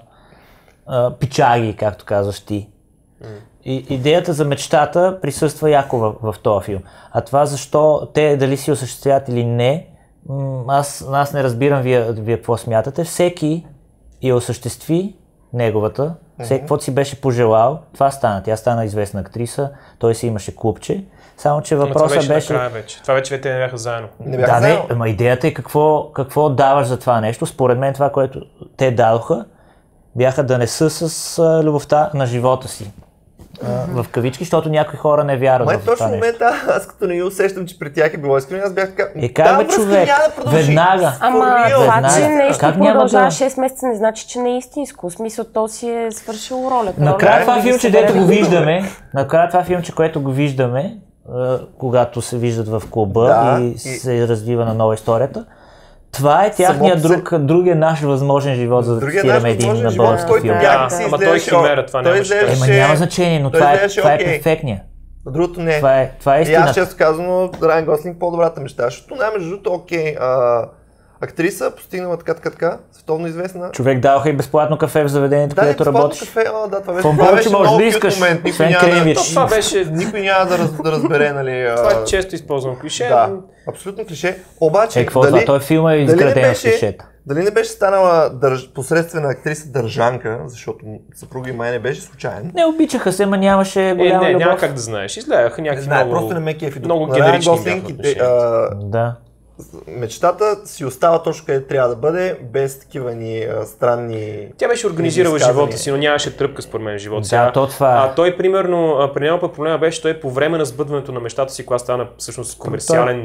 C: а, пичаги, както казваш ти. И идеята за мечтата присъства яко в, в този филм. А това защо те дали си осъществяват или не, м, аз, аз не разбирам вие, вие какво смятате. Всеки я осъществи неговата, всеки каквото си беше пожелал, това стана. Тя стана известна актриса, той си имаше клубче. Само, че
B: Но това
C: въпросът
B: беше,
C: беше...
B: накрая вече. Това вече те не бяха заедно.
A: Не бяха
C: Да, не,
A: заедно.
C: ама идеята е какво, какво даваш за това нещо. Според мен това, което те дадоха, бяха да не са с а, любовта на живота си. в кавички, защото някои хора не вярват
A: Май
C: в това
A: точно в момента, аз като не усещам, че при тях е било искрено, аз бях така,
C: е, как бе, човек,
A: да
C: веднага.
D: Ама това, че нещо
C: как
D: продължава
C: да...
D: шест месеца не значи, че не е истинско. В смисъл, то си е свършило ролята.
C: Накрая това филмче, дето го виждаме, накрая това филмче, което го виждаме, когато се виждат в клуба да, и, и се развива на нова историята, това е тяхния друг, се... другия наш възможен живот, за да цитираме един на български филм.
B: Да, ама той е химера, това няма ще.
C: Ема няма значение, но това е, това е перфектния.
A: Другото не.
C: Това е, това е истината.
A: И аз често казвам, Райан Гослинг по-добрата мечта, защото не, между другото, окей, а, актриса, постигнала така, така, така, световно известна.
C: Човек даваха и безплатно кафе в заведението,
A: да,
C: където работиш.
A: Кафе, а, да, това беше,
C: това беше
A: много
C: да искаш,
A: момент, никой няма, да, това беше, никой няма да, раз, да разбере, нали. А...
B: Това е често използвано клише.
A: Да, абсолютно клише. Обаче,
C: е, какво дали, това? Той филм е изграден с клишета.
A: Дали не беше станала държ... посредствена актриса държанка, защото съпруга и май не беше случайен.
C: Не обичаха се, ма нямаше голяма
B: е, не,
C: любов.
B: Няма как да знаеш. Изгледаха някакви много...
A: Просто не ме кефи.
B: Много генерични бяха
A: отношения.
C: Да.
A: Мечтата си остава точно къде трябва да бъде, без такива ни а, странни...
B: Тя беше организирала живота си, но нямаше тръпка според мен в живота си.
C: Да, то това.
B: А той, примерно, при него проблема беше, той по време на сбъдването на мечтата си, когато стана всъщност комерциален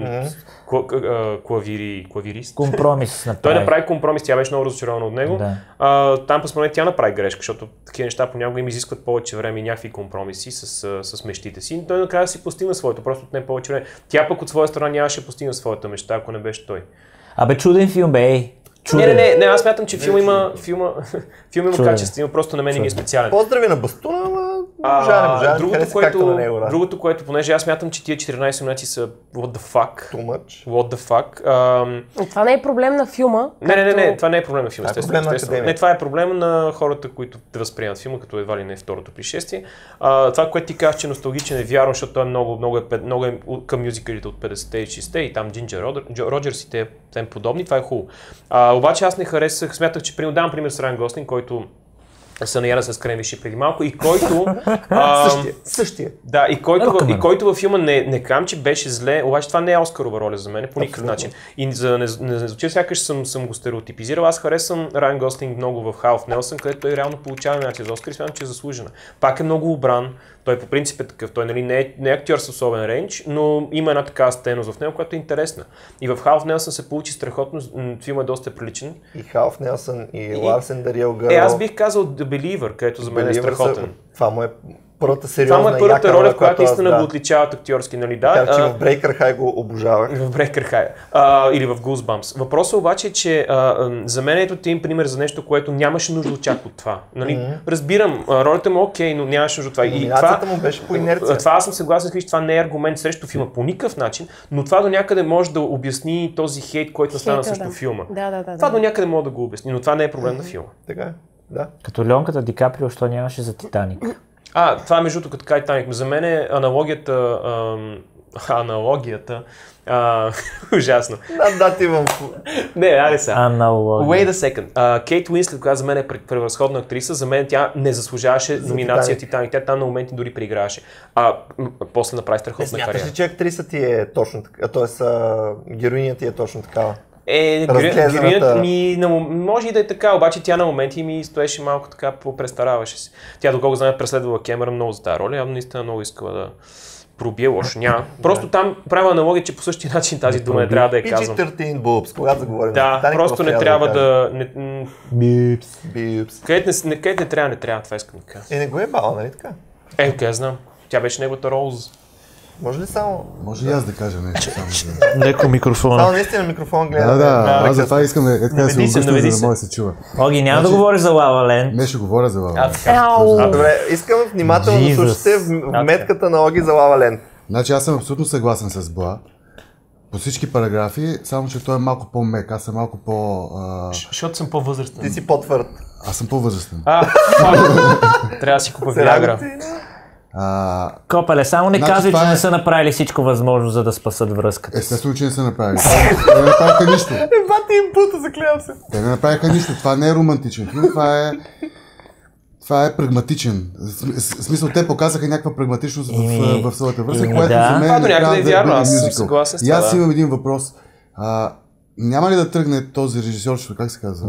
B: mm-hmm. клавири, клавирист.
C: Компромис направи.
B: Той направи компромис, тя беше много разочарована от него.
C: Да.
B: А, там по според тя направи грешка, защото такива неща понякога им изискват повече време и някакви компромиси с, с мечтите си. Той накрая си постигна своето, просто отне повече време. Тя пък от своя страна нямаше постигна своята мечта, ако не беше той.
C: Абе, чуден филм бе, ей.
B: Не, не, не, не, аз смятам, че филм има, филма, филм има качество, има просто на мен не е специален.
A: Поздрави на Бастуна, ама можа, не можа,
B: другото, което,
A: на него, да.
B: Другото, което, понеже аз смятам, че тия четиринайсет минути са what the fuck.
A: Too much.
B: What the fuck. Um...
D: Това не е проблем на филма.
B: Не, не, не, не, това не е проблем на филма.
A: Това е проблем на академия.
B: Не, това е проблем на хората, които те възприемат филма, като едва ли не е второто пришествие. А, това, което ти казваш, че носталгичен е вярно, защото той е много, много, е, много е към мюзикалите от петдесетте и шейсетте и там Джинджер Роджерс и те тем подобни, това е хубаво. А, обаче аз не харесах, смятах, че давам пример с Райан Гослинг, който се наяда с кремвиши преди малко и който...
A: а, същия, същия.
B: Да, и който, и който във филма не, не кам, че беше зле, обаче това не е Оскарова роля за мен по никакъв начин. И за не, не, не звучи, сякаш съм, съм го стереотипизирал. Аз харесвам Райан Гослинг много в Half Nelson, където той реално получава номинация за Оскар и смятам, че е заслужена. Пак е много обран, той по принцип е такъв, той нали, не, е, не е актьор с особен рейндж, но има една такава стеност в него, която е интересна. И в Half Nelson се получи страхотно, филмът е доста приличен.
A: И Half Nelson, и Ларсен Дариел Гаро.
B: Е, аз бих казал The Believer, където за мен е страхотен.
A: Това му е първата сериозна
B: Това му е първата роля, в която наистина
A: да.
B: го отличават актьорски, нали да.
A: Така, че в Breaker High го обожавах.
B: В Breaker High. А, или в Goosebumps. Въпросът обаче е, че а, за мен ето ти им пример за нещо, което нямаше нужда от чак от това. Нали? Mm-hmm. Разбирам, ролята му окей, но нямаше нужда от това. И това
A: му беше по инерция.
B: Това аз съм съгласен, че това не е аргумент срещу филма по никакъв начин, но това до някъде може да обясни този хейт, който стана срещу
D: да.
B: филма.
D: Да, да, да,
B: това
D: да.
B: до някъде може да го обясни, но това не е проблем mm-hmm. на филма.
A: Така е. Да.
C: Като Леонката Ди Каприо, що нямаше за Титаник?
B: А, това е между другото като Титаник. За мен е аналогията... Ам, аналогията... А, ужасно.
A: Да, да, ти имам...
B: Не, аре сега.
C: Аналогия.
B: Wait a second. Uh, Кейт Уинслет, която за мен е превъзходна актриса, за мен тя не заслужаваше за номинация Титаник. Тя там на моменти дори преиграваше. А м- после направи страхотна кариера.
A: Смяташ ли, че актриса ти е точно така? Т.е. героиня ти е точно такава?
B: Е, героинята ми, може и да е така, обаче тя на моменти ми стоеше малко така, попрестараваше се. Тя, доколко знае, преследвала Кемерън много за тази роля, явно наистина много искала да пробие, лошо няма. Просто там правя аналогия, че по същия начин тази дума не трябва да я казвам.
A: пи джи тринайсет boobs, когато заговорим.
B: Да,
A: Титаник,
B: просто не трябва да...
C: Бипс.
A: Бипс.
B: Където не, където не трябва, не трябва, това искам да кажа.
A: Е, не го е бала, нали така?
B: Е, окей, okay, знам. Тя беше неговата Роуз.
A: Може ли само...
E: Може ли аз да кажа нещо само за...
C: Леко микрофона.
A: Само наистина микрофон гледа.
E: Да, да, да, аз за това искам да, да се обръщам, за да може да се чува.
C: Оги, няма значи, да говориш за Лава Ленд.
E: Не, ще говоря за Лава Ленд.
A: А, добре, искам внимателно да слушате вметката на Оги за Лава Ленд.
E: Значи аз съм абсолютно съгласен с Бла. По всички параграфи, само че той е малко по-мек, аз съм малко по...
B: Защото съм по-възрастен.
A: Ти си по-твърд.
E: Аз съм по-възрастен.
B: А, трябва да си купа Виагра.
C: А... Копеле, само не значи, казвай, че е... не са направили всичко възможно, за да спасат връзката.
E: Естествено, че не са направили. Те не направиха нищо.
A: Еба ти им пута, заклевам се.
E: Те не направиха нищо. Това не е романтичен филм, това е... Това е прагматичен. В смисъл, те показаха някаква прагматичност в, в своята връзка, което
C: да.
E: за мен
B: това до някъде е вярно,
E: да
B: аз съм съгласен с
E: това. И аз
B: да.
E: имам един въпрос. А, няма ли да тръгне този режисьор, как се казва?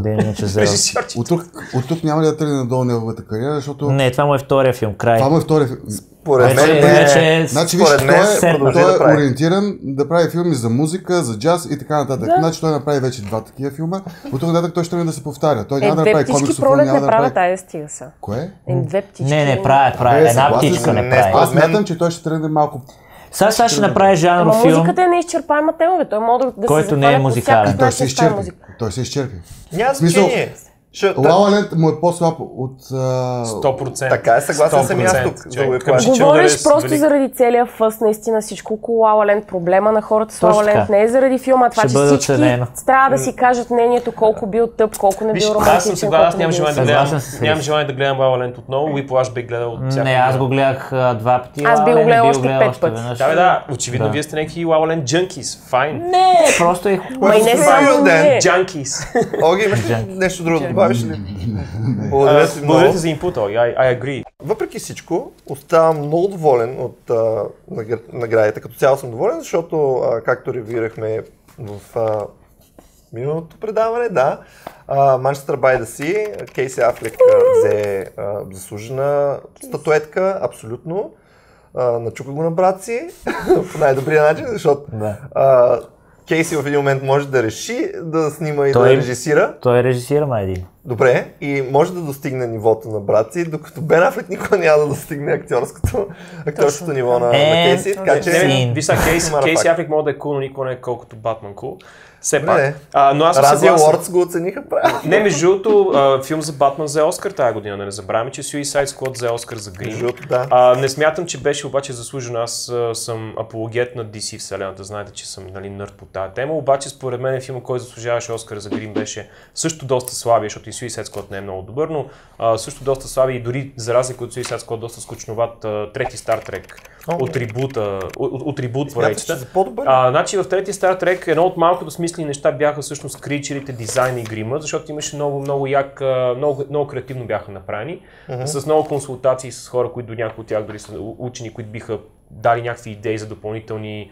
E: От тук, от тук няма ли да тръгне надолу неговата кариера, защото...
C: Не, това му е втория филм, край.
E: Това му е втория филм.
A: Според мен,
C: е,
E: значи, виж, той е, той е да ориентиран да прави филми за музика, за джаз и така нататък. Да. Значи той направи вече два такива филма. От тук нататък той ще трябва да се повтаря. Той
D: е,
E: няма да прави комиксов филм, няма да
D: прави... Тая стига са.
E: Кое?
D: Е, две птички.
C: Не, не, прави, прави. Една птичка не прави.
E: Аз смятам, че той ще тръгне малко...
C: Сега сега ще направи жанров филм.
D: Музиката е неизчерпаема тема, бе. Той може да
C: който
D: се
C: не е музикален.
E: Той се изчерпи. Той се изчерпи.
A: Няма значение.
E: La La Land му е по-слаб от... Uh...
B: сто процента.
A: Така е, съгласен съм и аз тук.
D: Говориш просто вели... заради целия фъс, наистина всичко около La La Land. Проблема на хората с La La Land не е заради филма, това, че всички оценено. Трябва да си кажат мнението колко бил тъп, колко не бил романтичен.
B: Аз съм съгласен, нямам желание да гледам, нямам желание да гледам La La Land отново. Whiplash бих гледал от всяка.
C: Не, аз го гледах два пъти.
D: Аз би го гледал още пет пъти.
B: Да, да, очевидно вие сте някакви La La Land junkies. Файн.
C: Не, просто е хубаво.
D: Май не само не.
B: Junkies.
A: Оги, имаш нещо друго да добавиш ли?
B: Благодаря ти uh, за инпута, I, I agree.
A: Въпреки всичко, оставам много доволен от uh, наградите. Като цяло съм доволен, защото, uh, както ревюирахме в uh, миналото предаване, да, uh, Manchester by the Sea, Кейси Афлек uh, взе uh, заслужена статуетка, абсолютно. Uh, начука го на брат си по най-добрия начин, защото uh, Кейси в един момент може да реши да снима и той, да режисира.
C: Той режисира май един.
A: Добре, и може да достигне нивото на брат си, докато Бен Афлек никога няма да достигне актьорското, актьорското ниво на,
C: е,
A: на Кейси. Така че...
B: Виж са, Кейси, Кейси Афлек може да е кул, но никога не е колкото Батман кул. Все пак.
A: Не,
B: а, но аз съм
A: Разия
B: съгласен.
A: Уордс го оцениха правилно.
B: Не, между другото, филм за Батман взе Оскар тази година, не забравяме, че Suicide Squad взе Оскар за Грим.
A: Между другото, да.
B: А, не смятам, че беше обаче заслужено. Аз а, съм апологет на Ди Си вселената, знаете, че съм нали, нърд по тази тема, обаче според мен филма, който заслужаваше Оскар за Грим, беше също доста слабия, защото и Suicide Squad не е много добър, но а, също доста слаби и дори за разлика от Suicide Squad доста скучноват а, трети Star Trek oh, от ребута, от, от ребут поредицата. А, значи в трети Star Trek едно от малкото смислени неща бяха всъщност кричерите, дизайн и грима, защото имаше много, много як, много, много креативно бяха направени, uh-huh. с много консултации с хора, които до някои от тях дори са учени, които биха дали някакви идеи за допълнителни.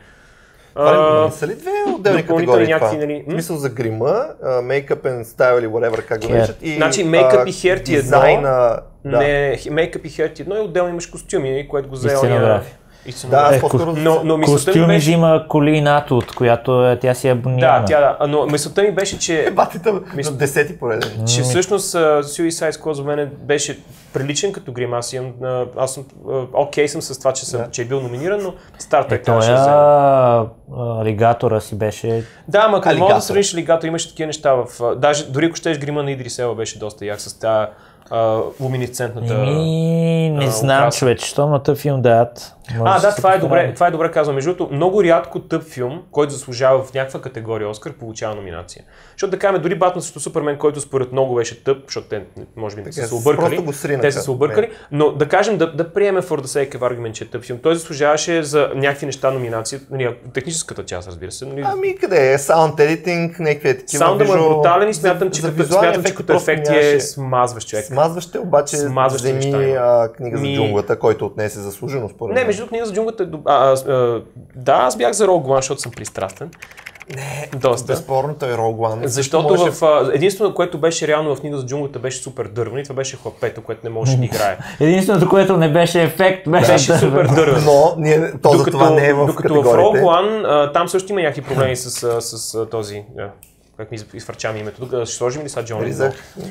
A: Това не са ли две отделни категории някакви, това? Нали? В смисъл за грима, мейкъп and style или whatever, как го наричат.
B: Значи мейкъп и хер ти едно,
A: дизайна,
B: не, мейкъп и хер ти едно и отделно имаш костюми, което го взе ония.
A: Да,
C: е,
A: по-скоро...
C: но, но костюми беше... взима Колината, от която тя си е абонирана.
B: Да, тя да, но мисълта ми беше, че...
A: Батите мисля... десети пореден.
B: Че всъщност uh, Suicide Squad за мен беше приличен като грим. Аз, имам, uh, аз съм окей uh, okay съм с това, че, съм, да. че е бил номиниран, но Star Trek трябваше да вземе.
C: Алигатора си беше...
B: Да, ама като мога да сравниш Алигатор, имаше такива неща в... Uh, даже дори ако щеш грима на Идрис Елба беше доста як с тази Uh, луминесцентната...
C: Ми, не uh, знам, човече, що на тъп филм дадат.
B: А, да, това е, добре, това е добре казано. Между другото, много рядко тъп филм, който заслужава в някаква категория Оскар, получава номинация. Защото да кажем, дори Батман срещу Супермен, който според много беше тъп, защото те може би не са се объркали. Те са се объркали, но да кажем, да, да приемем for the sake of argument, че е тъп филм. Той заслужаваше за някакви неща номинация, нали, техническата част, разбира се. Нали.
A: Ами къде е? Саунд едитинг, някакви такива.
B: Саундът му е брутален и смятам, че като ефекти е смазващ човек.
A: Смазващ е, обаче вземи книга за джунглата, който отнесе заслужено според мен.
B: Не, между книга за джунглата е а, а, а, да, аз бях за Rogue One, защото съм пристрастен.
A: Не,
B: доста.
A: Безспорно той е Rogue One.
B: Защото можеше... в, единственото, което беше реално в книга за джунглата, беше супер дървено и това беше хлапето, което не можеше да играе.
C: Единственото, което не беше ефект, беше,
B: беше супер дървено.
A: Но ние, то за това не е в
B: докато в Rogue One, а, там също има някакви проблеми с, с, с, с този... Как ми изфърчаме името тук, ще сложим ли сега Джон Лизо?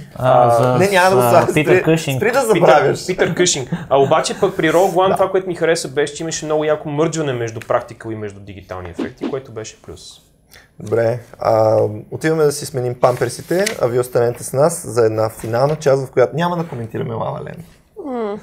A: Не, няма да го
C: Питър Къшинг.
A: Спри да забравяш.
B: Питър Къшинг. А обаче пък при Rogue One това, което ми хареса, беше, че имаше много яко мърджване между практикал и между дигитални ефекти, което беше плюс.
A: Добре, а, отиваме да си сменим памперсите, а вие останете с нас за една финална част, в която няма да коментираме La La Land. Mm.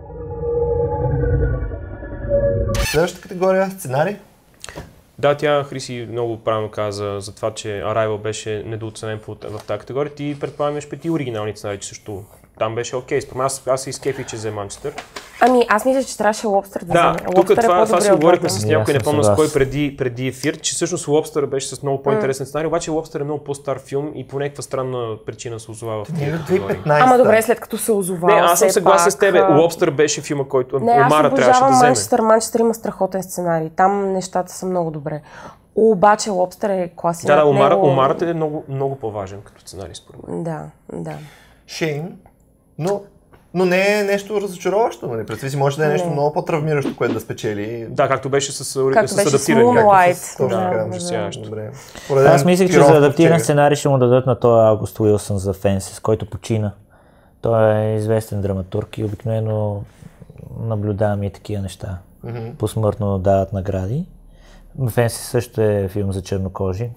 A: Следващата категория, сценарий.
B: Да, тя Хриси много правилно каза за това, че Arrival беше недооценен в тази категория. Ти предполагам имаш пети оригинални сценарии, че също там беше окей. Според аз, аз се изкефих, че взе Манчестър.
D: Ами аз мисля, че трябваше Лобстър да
B: да,
D: вземе.
B: Да, тук това, това си говорихме с някой, не помня с кой
C: да.
B: преди, преди ефир, че всъщност Лобстър беше с много по-интересен сценарий, обаче Лобстър е много по-стар филм и по някаква странна причина се озова в тези категории.
D: Ама добре, след като се озова.
B: Не, аз съм съгласен
D: пак...
B: с тебе. Лобстър беше филма, който
D: не,
B: Омара трябваше да вземе.
D: Манчестър, Манчестър има страхотен сценарий. Там нещата са много добре. Обаче Лобстър е класен.
B: Да, да, Омар, него... Омарът е много, много по-важен като сценарий, според мен.
D: Да, да.
A: Шейн, но, но не е нещо разочароващо, нали? Представи си, може да е нещо не. много по-травмиращо, което да спечели.
B: Да, както беше с,
D: както
B: с
D: беше
B: адаптиране.
D: Moonlight.
A: Точно
D: да,
A: така,
B: ужасяващо.
A: Добре.
C: Аз мислих, че за адаптиран сценарий ще му дадат на този Август Уилсън за Фенсис, който почина. Той е известен драматург и обикновено наблюдаваме и такива неща. Mm-hmm. Посмъртно дават награди. Фенсис също е филм за чернокожи.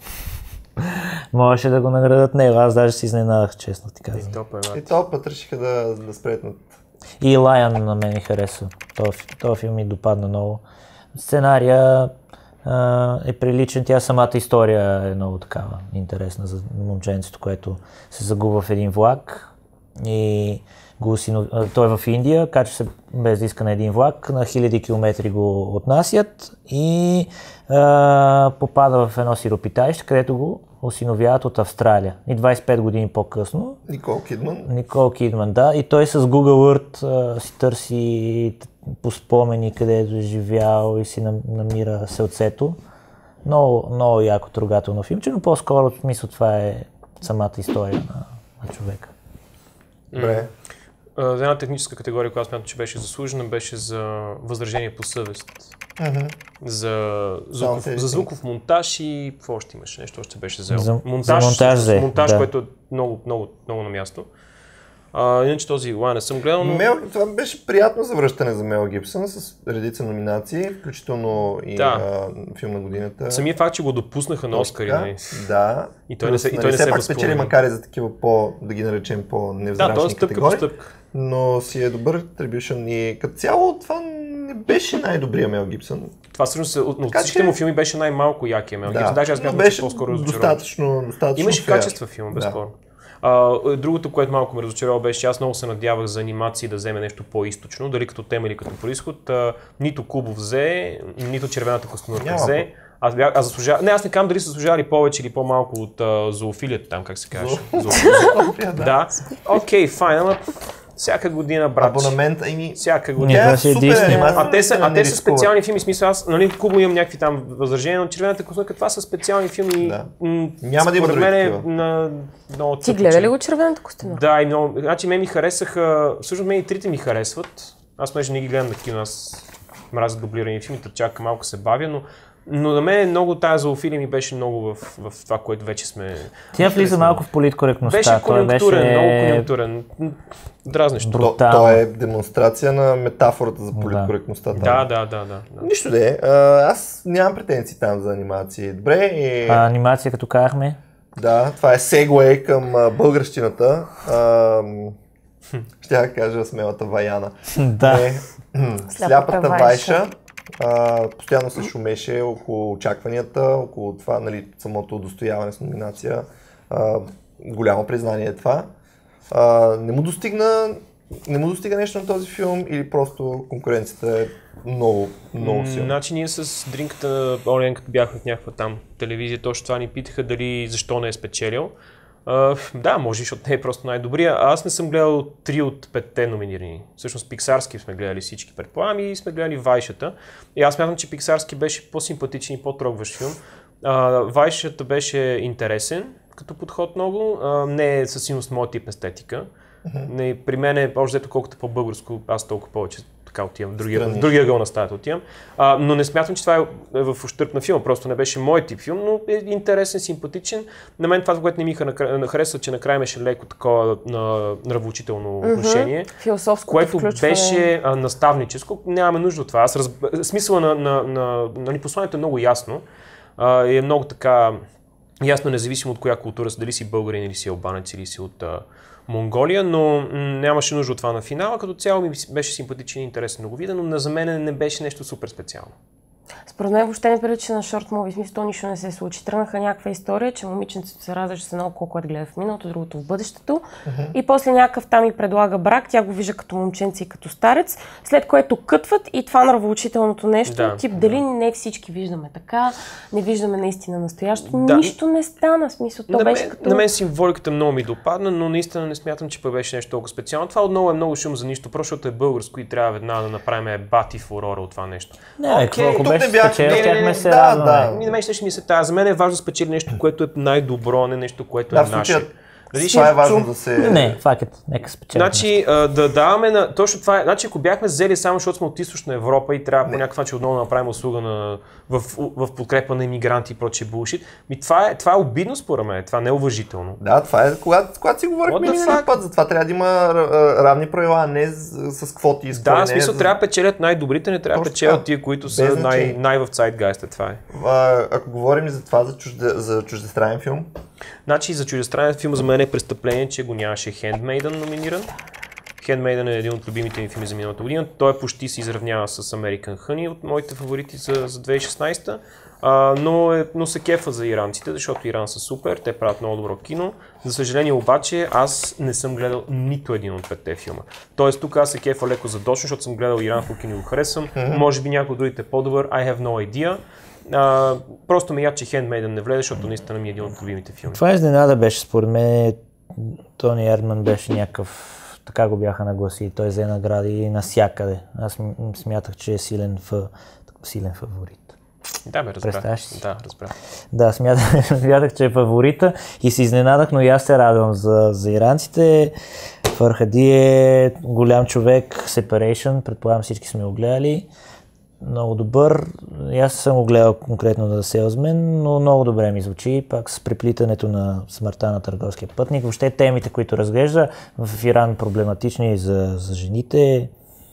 C: Можеше да го наградат него, аз даже си изненадах, честно ти казвам.
A: И този път решиха да, да спретнат.
C: И Лайън на мен ми харесва. Този филм ми допадна много. Сценария а, е приличен, тя самата история е много такава интересна за момченцето, което се загубва в един влак и го усинов... той е в Индия, качва се без да иска на един влак, на хиляди километри го отнасят и а, попада в едно сиропиталище, където го осиновяват от Австралия. И двайсет и пет години по-късно.
A: Никол Кидман.
C: Никол Кидман, да. И той с Google Earth а, си търси по спомени къде е живял и си намира селцето. Много, много яко трогателно филмче, но по-скоро в смисъл това е самата история на, на човека.
A: Добре.
B: За една техническа категория, която смятам, че беше заслужена, беше за възражение по съвест.
A: Mm-hmm.
B: За, звуков, за звуков монтаж и какво още имаше? Нещо още беше взел.
C: За
B: монтаж,
C: за монтаж,
B: за монтаж
C: да.
B: Което е много, много, много на място. А, иначе този Лай не съм гледал, но...
A: Мел, това беше приятно завръщане за Мел Гибсън с редица номинации, включително и
B: да.
A: а, филм на годината.
B: Самият факт, че го допуснаха на Оскари. Не?
A: Да.
B: И той не се, и той
A: нали,
B: не се
A: пак спечели, макар и за такива по, да ги наречем по-невзрачни
B: да,
A: категории.
B: Да,
A: но си е добър трибюшън и като цяло това не беше най-добрия Мел Гибсън.
B: Това всъщност от всичките му филми беше най-малко якия Мел Гибсън.
A: Да,
B: даже аз бях по-скоро разочарован.
A: Достатъчно, достатъчно
B: имаше качества в филма, безспорно. Да. Uh, другото, което малко ме разочарова, беше, че аз много се надявах за анимации да вземе нещо по-източно, дали като тема или като происход. Uh, нито Кубов взе, нито Червената костенурка взе. Аз, бях, аз заслужа... Не, аз не казвам дали са заслужали повече или по-малко от uh, зоофилията там, как се каже.
A: Зоофилия,
B: да. Окей, файн, ама всяка година, брат.
A: Абонамент, ами...
B: Всяка година.
A: Тя е супер анимация.
B: А те са, а те са специални филми, смисъл аз, нали, Кубо имам някакви там възражения, но Червената костенурка, това са специални филми.
A: Да.
B: М-
A: Няма да има други
B: такива. На... Много
D: Ти гледа ли го Червената костенурка?
B: Да, и много. Значи ме ми харесаха, всъщност мен и трите ми харесват. Аз между не ги гледам на кино, аз мразя дублирани филмите, чака малко се бавя, но Но на мен много тази зоофилия ми беше много в, в това, което вече сме...
C: Тя влиза малко в политкоректността.
B: Беше конюнктурен, беше... много конюнктурен. Дразнещо.
A: То, то е демонстрация на метафората за политкоректността.
B: Да, да, да, да, да.
A: Нищо да е. Аз нямам претенции там за анимации. Добре. И...
C: А, анимация, като казахме?
A: Да, това е сегуей към а, българщината. А, ще я кажа смелата Ваяна.
C: Да.
A: Е, сляпата Вайша. Uh, постоянно се шумеше около очакванията, около това, нали, самото удостояване с номинация. Uh, голямо признание е това. Uh, не му достигна, не му достига нещо на този филм или просто конкуренцията е много, много силна?
B: Значи ние с дринката, Олен, като бяхме в някаква там телевизия, точно това ни питаха дали защо не е спечелил. Uh, да, може, защото не е просто най-добрия. Аз не съм гледал три от петте номинирани. Всъщност Пиксарски сме гледали всички, предполагам, и сме гледали Вайшата. И аз смятам, че Пиксарски беше по-симпатичен и по-трогващ филм. Uh, Вайшата беше интересен като подход много, uh, не е със силно с моят тип естетика. Uh-huh. Не, при мен е, още взето колкото по-българско, аз толкова повече така отивам, в другия, в другия ъгъл на стаята отивам. А, но не смятам, че това е в ущърб на филма, просто не беше мой тип филм, но е интересен, симпатичен. На мен това, което не ми хареса, че накрая имаше леко такова нравоучително mm-hmm. отношение, което
D: включване.
B: беше а, наставническо. Нямаме нужда от това. Аз разб... Смисъла на, на, на, на посланието е много ясно а, и е много така ясно, независимо от коя култура си, дали си българин или си албанец или си от а, Монголия, но м- нямаше нужда от това на финала. Като цяло ми беше симпатичен и интересен много виден, но за мен не беше нещо супер специално.
D: Според мен въобще не прилича на шорт муви, в смисъл то нищо не се случи. Тръгнаха някаква история, че момиченцето се раждаше с едно око, което гледа в миналото, другото в бъдещето. Uh-huh. И после някакъв там и предлага брак, тя го вижда като момченце и като старец, след което кътват и това нравоучителното нещо, да, тип дали да. Не всички виждаме така, не виждаме наистина настоящото, да. Нищо не стана, в смисъл то
B: на
D: беше
B: мен,
D: като...
B: На мен символиката много ми допадна, но наистина не смятам, че беше нещо толкова специално. Това отново е много шум за нищо, просто защото е българско и трябва веднага да направим бати фурора от това нещо.
C: Не, okay. Ако беше ще спечели, щяхме се
A: да,
C: радваме.
A: да.
B: Ми, на мен ще ми се тая. За мен е важно да спечели нещо, което е най-добро, не нещо, което
A: Да,
B: е
A: в
B: наше.
A: случая
B: Дали
A: това е
B: ще-
A: важно да се...
C: Не, факт, нека спечели.
B: Значи а, да даваме на... Точно това е. Значи ако бяхме взели само защото сме от Източна Европа и трябва по някакъв начин отново да направим услуга на, в, в подкрепа на имигранти и прочие булшит, ми това е, това е обидно според мен, това не е уважително.
A: Да, това е, когато, когато си говорихме
B: What the
A: миналия
B: fuck?
A: път, затова трябва да има а, равни правила, а не с, с квоти и с кой
B: Да,
A: не
B: в смисъл
A: за-
B: трябва да печелят най-добрите, не трябва да
A: Точно
B: печелят
A: така.
B: тия, които
A: Без
B: са най-
A: значение.
B: най- в цайтгайста, това е.
A: А, ако говорим за това, за, чужде, за чуждестранен филм,
B: Значи за чуждестранен филм за мен е престъпление, че го нямаше Handmaiden номиниран. Handmaiden е един от любимите ми филми за миналата година. Той почти се изравнява с American Honey от моите фаворити за, за две хиляди и шестнадесета. А, но, е, но се кефа за иранците, защото Иран са супер, те правят много добро кино. За съжаление обаче аз не съм гледал нито един от петте филма. Тоест тук аз се кефа леко задочно, защото съм гледал Иранско кино и го харесвам. Mm-hmm. Може би някой от другите е по-добър, I have no idea. А, просто ме яд, че Handmaiden не влезе, защото наистина ми е един от любимите филми.
C: Това изненада беше според мен. Тони Ердман беше някакъв, така го бяха нагласили, той взе награди навсякъде. Аз м- смятах, че е силен, ф... силен фаворит.
B: Да, бе, разбрах.
C: Представяш си?
B: Да, разбрах.
C: Да, смятах, смятах, че е фаворита и се изненадах, но и аз се радвам за, за иранците. Фархади е голям човек, Separation, предполагам всички сме го гледали. Много добър. И аз съм го гледал конкретно на Salesman, но много добре ми звучи. Пак с преплитането на смъртта на търговския пътник. Въобще темите, които разглежда в Иран проблематични за, за жените.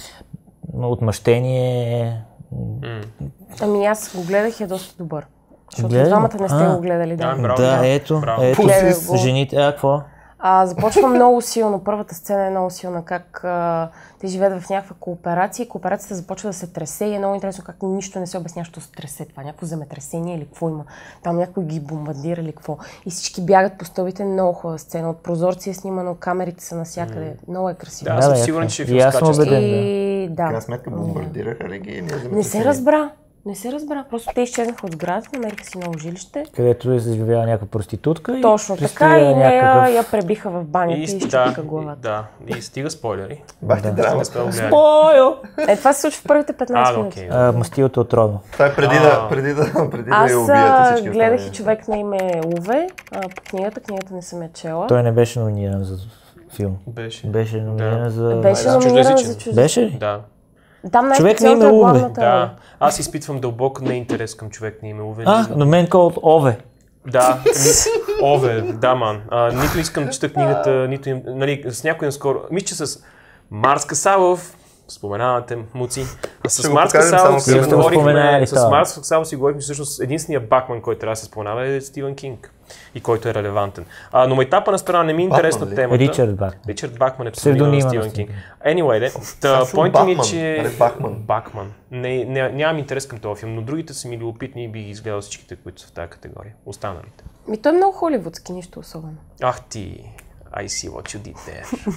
C: Отмъщение.
B: М.
D: Ами аз го гледах и е доста добър. Защото
C: Гледай го.
D: двамата не сте
C: А.
D: го гледали, да.
B: Да, браво.
C: Да, ето,
B: Браво.
C: ето.
D: Гледай го.
C: Жените, а какво?
D: А, започва много силно. Първата сцена е много силна, как а, те живеят в някаква кооперация и кооперацията започва да се тресе и е много интересно как нищо не се обяснява, що се тресе това. Някакво земетресение или какво има. Там някой ги бомбардира или какво. И всички бягат по стълбите. Много хубава сцена. От прозорци е снимано, камерите са навсякъде. Mm. Много е красиво.
B: Да, аз
C: Да,
B: съм
C: да,
B: сигурен,
C: е.
B: че ще е
C: И
B: филм с
C: аз съм
B: качество.
C: убеден.
D: И
A: в
D: да.
A: крайна сметка бомбардираха ли ги?
D: Не се разбра. Не се разбра. Просто те изчезнаха от сградата, намериха си ново жилище.
C: Където е заживяла някаква проститутка и
D: Точно
C: пристига
D: така и нея
C: някакъв...
D: я пребиха в банята и,
B: И, да,
D: изчупиха
B: и,
D: главата.
B: да, и стига спойлери.
A: Бах ти драма.
B: Не сме го гледали.
C: Спойо!
D: Е, това се случва в първите петнайсет
B: А,
D: минути.
B: окей.
C: А, Мастилото отровно.
A: Това е преди
B: А.
A: да, преди да, преди да
D: Аз
A: я убият
D: а,
A: всички
D: гледах и
A: останали.
D: човек на име Уве а, по книгата. Книгата не съм я чела.
C: Той не беше номиниран за филм.
B: Беше.
C: Беше номиниран
B: Да.
C: за...
D: Беше
B: да,
D: номиниран
B: чуждоезичен.
D: за чуждо.
C: Беше ли?
B: Да.
D: Там
C: Човек на име
D: най-специалната е
C: Уве.
D: главната роля.
B: Да. Аз изпитвам дълбок неинтерес към човек на име Уве.
C: А, на мен кол Ове.
B: Да, ни- Ове, да, ман. А, нито искам да чета книгата, нито им, нали, с някой наскоро. Мисля, че с Марска Савов, споменавате муци, а с
A: Ще го
B: Марска
A: покажем само
B: Савов си
A: където
C: сте го
B: говорихме,
C: споменали
B: с
C: това.
B: Марска Савов си говорихме, всъщност единственият Бакман, който трябва да се споменава е Стивън Кинг и който е релевантен. А, но майтапа на страна не ми е
A: Бакман
B: интересна
A: ли?
B: темата.
C: Ричард Бак.
B: Ричард Бакман е псевдонима на
C: Псевдонима на
B: Стивън Кинг.
C: Стивън
B: Anyway, де, та,
A: Също
B: поинтът ми е,
A: Бакман,
B: че...
A: нали, Бакман.
B: Бакман. Не, не, нямам интерес към този филм, но другите са ми любопитни и би ги изгледал всичките, които са в тази категория. Останалите.
D: Ми той е много холивудски, нищо особено.
B: Ах ти, I see what you did there.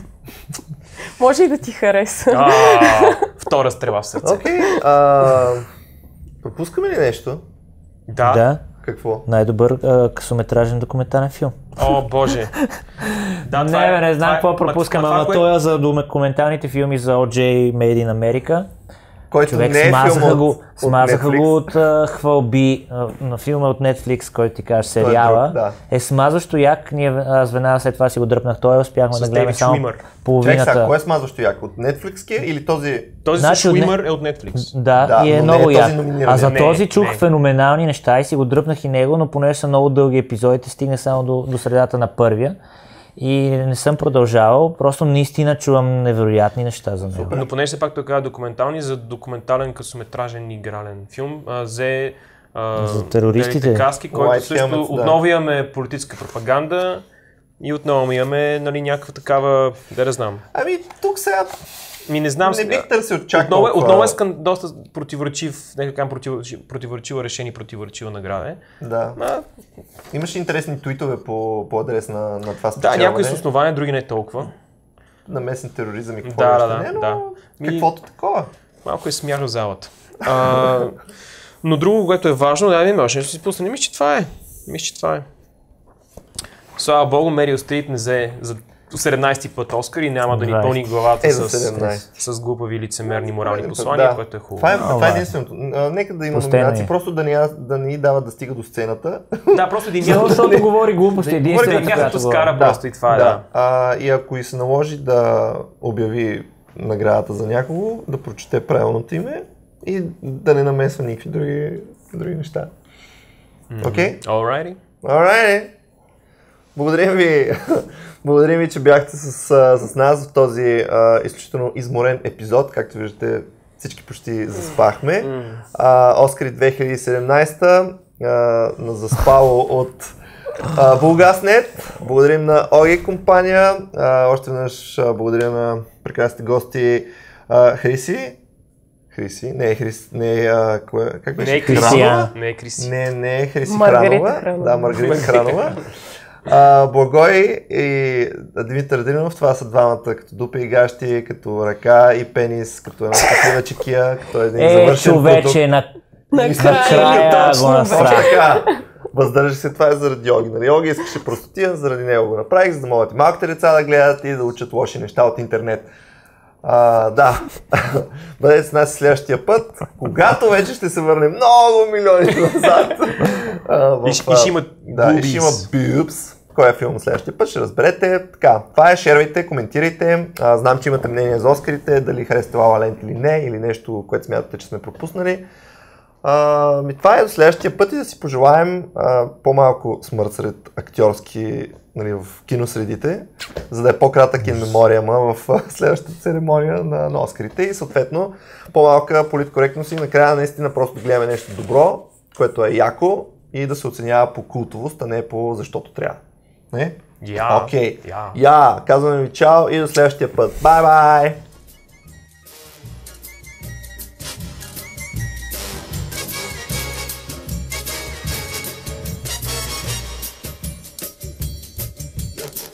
D: Може и да ти хареса.
B: А, втора стрела в сърце.
A: Окей, а, пропускаме ли нещо?
B: Да.
C: Да.
A: Какво?
C: Най-добър а, късометражен документален филм.
B: О, боже. Да,
C: Не,
B: това е-
C: бе, не знам
B: това е-
C: какво
B: ма-
C: пропускаме,
B: това,
C: ама
B: което-
C: той е за документалните филми за О Джей Made in America.
A: Който
C: Човек
A: не е филм
C: смазаха
A: от,
C: го,
A: от
C: смазаха
A: Netflix.
C: го от а, хвалби а, на филма от Netflix, който ти кажеш
A: Той е
C: сериала.
A: друг, да.
C: Е смазващо як, ние аз веднага след това си го дръпнах, той успяхме
B: С
C: да гледаме
B: Дейвид
C: само
B: Шуимър.
A: Чакай сега,
C: половината.
A: кой е смазващо як? От Netflix или този...
B: Този
C: Значи
B: с
C: от не-
B: Шуимър е от Netflix.
C: Да,
A: Да,
C: и е
A: но не е
C: много
A: този
C: як.
A: номиниран.
C: А за
B: Не,
C: този чух
B: не.
C: феноменални неща и си го дръпнах и него, но понеже са много дълги епизодите, стигна само до, до средата на първия. И не съм продължавал, просто наистина чувам невероятни неща за него.
B: Но понеже все пак той казва документални, за документален късометражен игрален филм, а, взе а,
C: За терористите.
B: Белите каски, който
A: White
B: също
A: Helmets, да.
B: отново имаме политическа пропаганда и отново имаме, нали, някаква такава, да не знам.
A: Ами тук сега
B: Ми не знам.
A: не бих търсил чак
B: Отново, е-
A: толкова-
B: отново е скан, доста противоречив, нека кажем противоречив, противоречиво решение, противоречива награда. е.
A: Да.
B: А,
A: Имаш интересни твитове по, по адрес на, на това
B: да,
A: спечелване.
B: някои с основания, други не толкова.
A: На местен тероризъм и какво
B: Да,
A: още
B: да,
A: не, но
B: да. Ми-
A: каквото такова.
B: Малко е смях в залата. А, но друго, което е важно, да, не може нещо си пусне. Мисля, че това е. Мисля, че това е. Слава Богу, Мерил Стрип не взе за седемнайсети път Оскар и няма да ни пълни главата
A: е,
B: с, с глупави лицемерни морални послания,
A: да.
B: което е хубаво.
A: Това е, това е единственото. Нека да има номинации, просто да ни, да ни дава да стига до сцената.
B: Да, просто един
C: Защото защото говори глупости, единствената,
B: да,
C: която
B: скара
A: да,
B: просто и това е.
A: Да.
B: Да.
A: А, и ако и се наложи да обяви наградата за някого, да прочете правилното име и да не намесва никакви други, други неща. Окей?
B: Mm-hmm. Alrighty.
A: Alrighty. Благодарим ви, благодарим ви, че бяхте с, с нас в този а, изключително изморен епизод. Както виждате, всички почти заспахме. Mm. А, Оскари две хиляди и седемнайсета а, на заспало от а, Булгаснет. Благодарим на Оги компания. А, още веднъж благодаря на прекрасните гости а, Хриси. Хриси? Не е Хрис... Не е... А, кое, как беше?
B: Не е Християнова? Не е Хриси.
A: Не, не е Хриси
D: Маргарита
A: Хранова.
D: Хранова.
A: Да, Маргарита Хранова. А, Благой и Димитър Динов, това са двамата като дупе и гащи, като ръка и пенис, като една такива чекия, като един
C: Е,
A: завършен
C: човече, на... накрая го насрах.
A: Въздържа се, това е заради Йоги. Нали? Йоги искаше простотия, заради него го направих, за да могат и малките деца да гледат и да учат лоши неща от интернет. А, да, бъдете с нас следващия път, когато вече ще се върне много милиони назад. А, в,
B: и, и ще има
A: да, и ще има бюбс. Кой е филм следващия път, ще разберете. Така, това е, шервайте, коментирайте. А, знам, че имате мнение за Оскарите, дали харесате La La Land или не, или нещо, което смятате, че сме пропуснали. А, ми това е до следващия път и да си пожелаем а, по-малко смърт сред актьорски, нали, в киносредите, за да е по-кратък in memoriam в а, следващата церемония на, на Оскарите и съответно по-малка политкоректност и накрая наистина просто да гледаме нещо добро, което е яко и да се оценява по култовост, а не по защото трябва. Не?
B: Я.
A: Окей.
B: Я.
A: Я. Казваме ви чао и до следващия път. Бай-бай! Yes.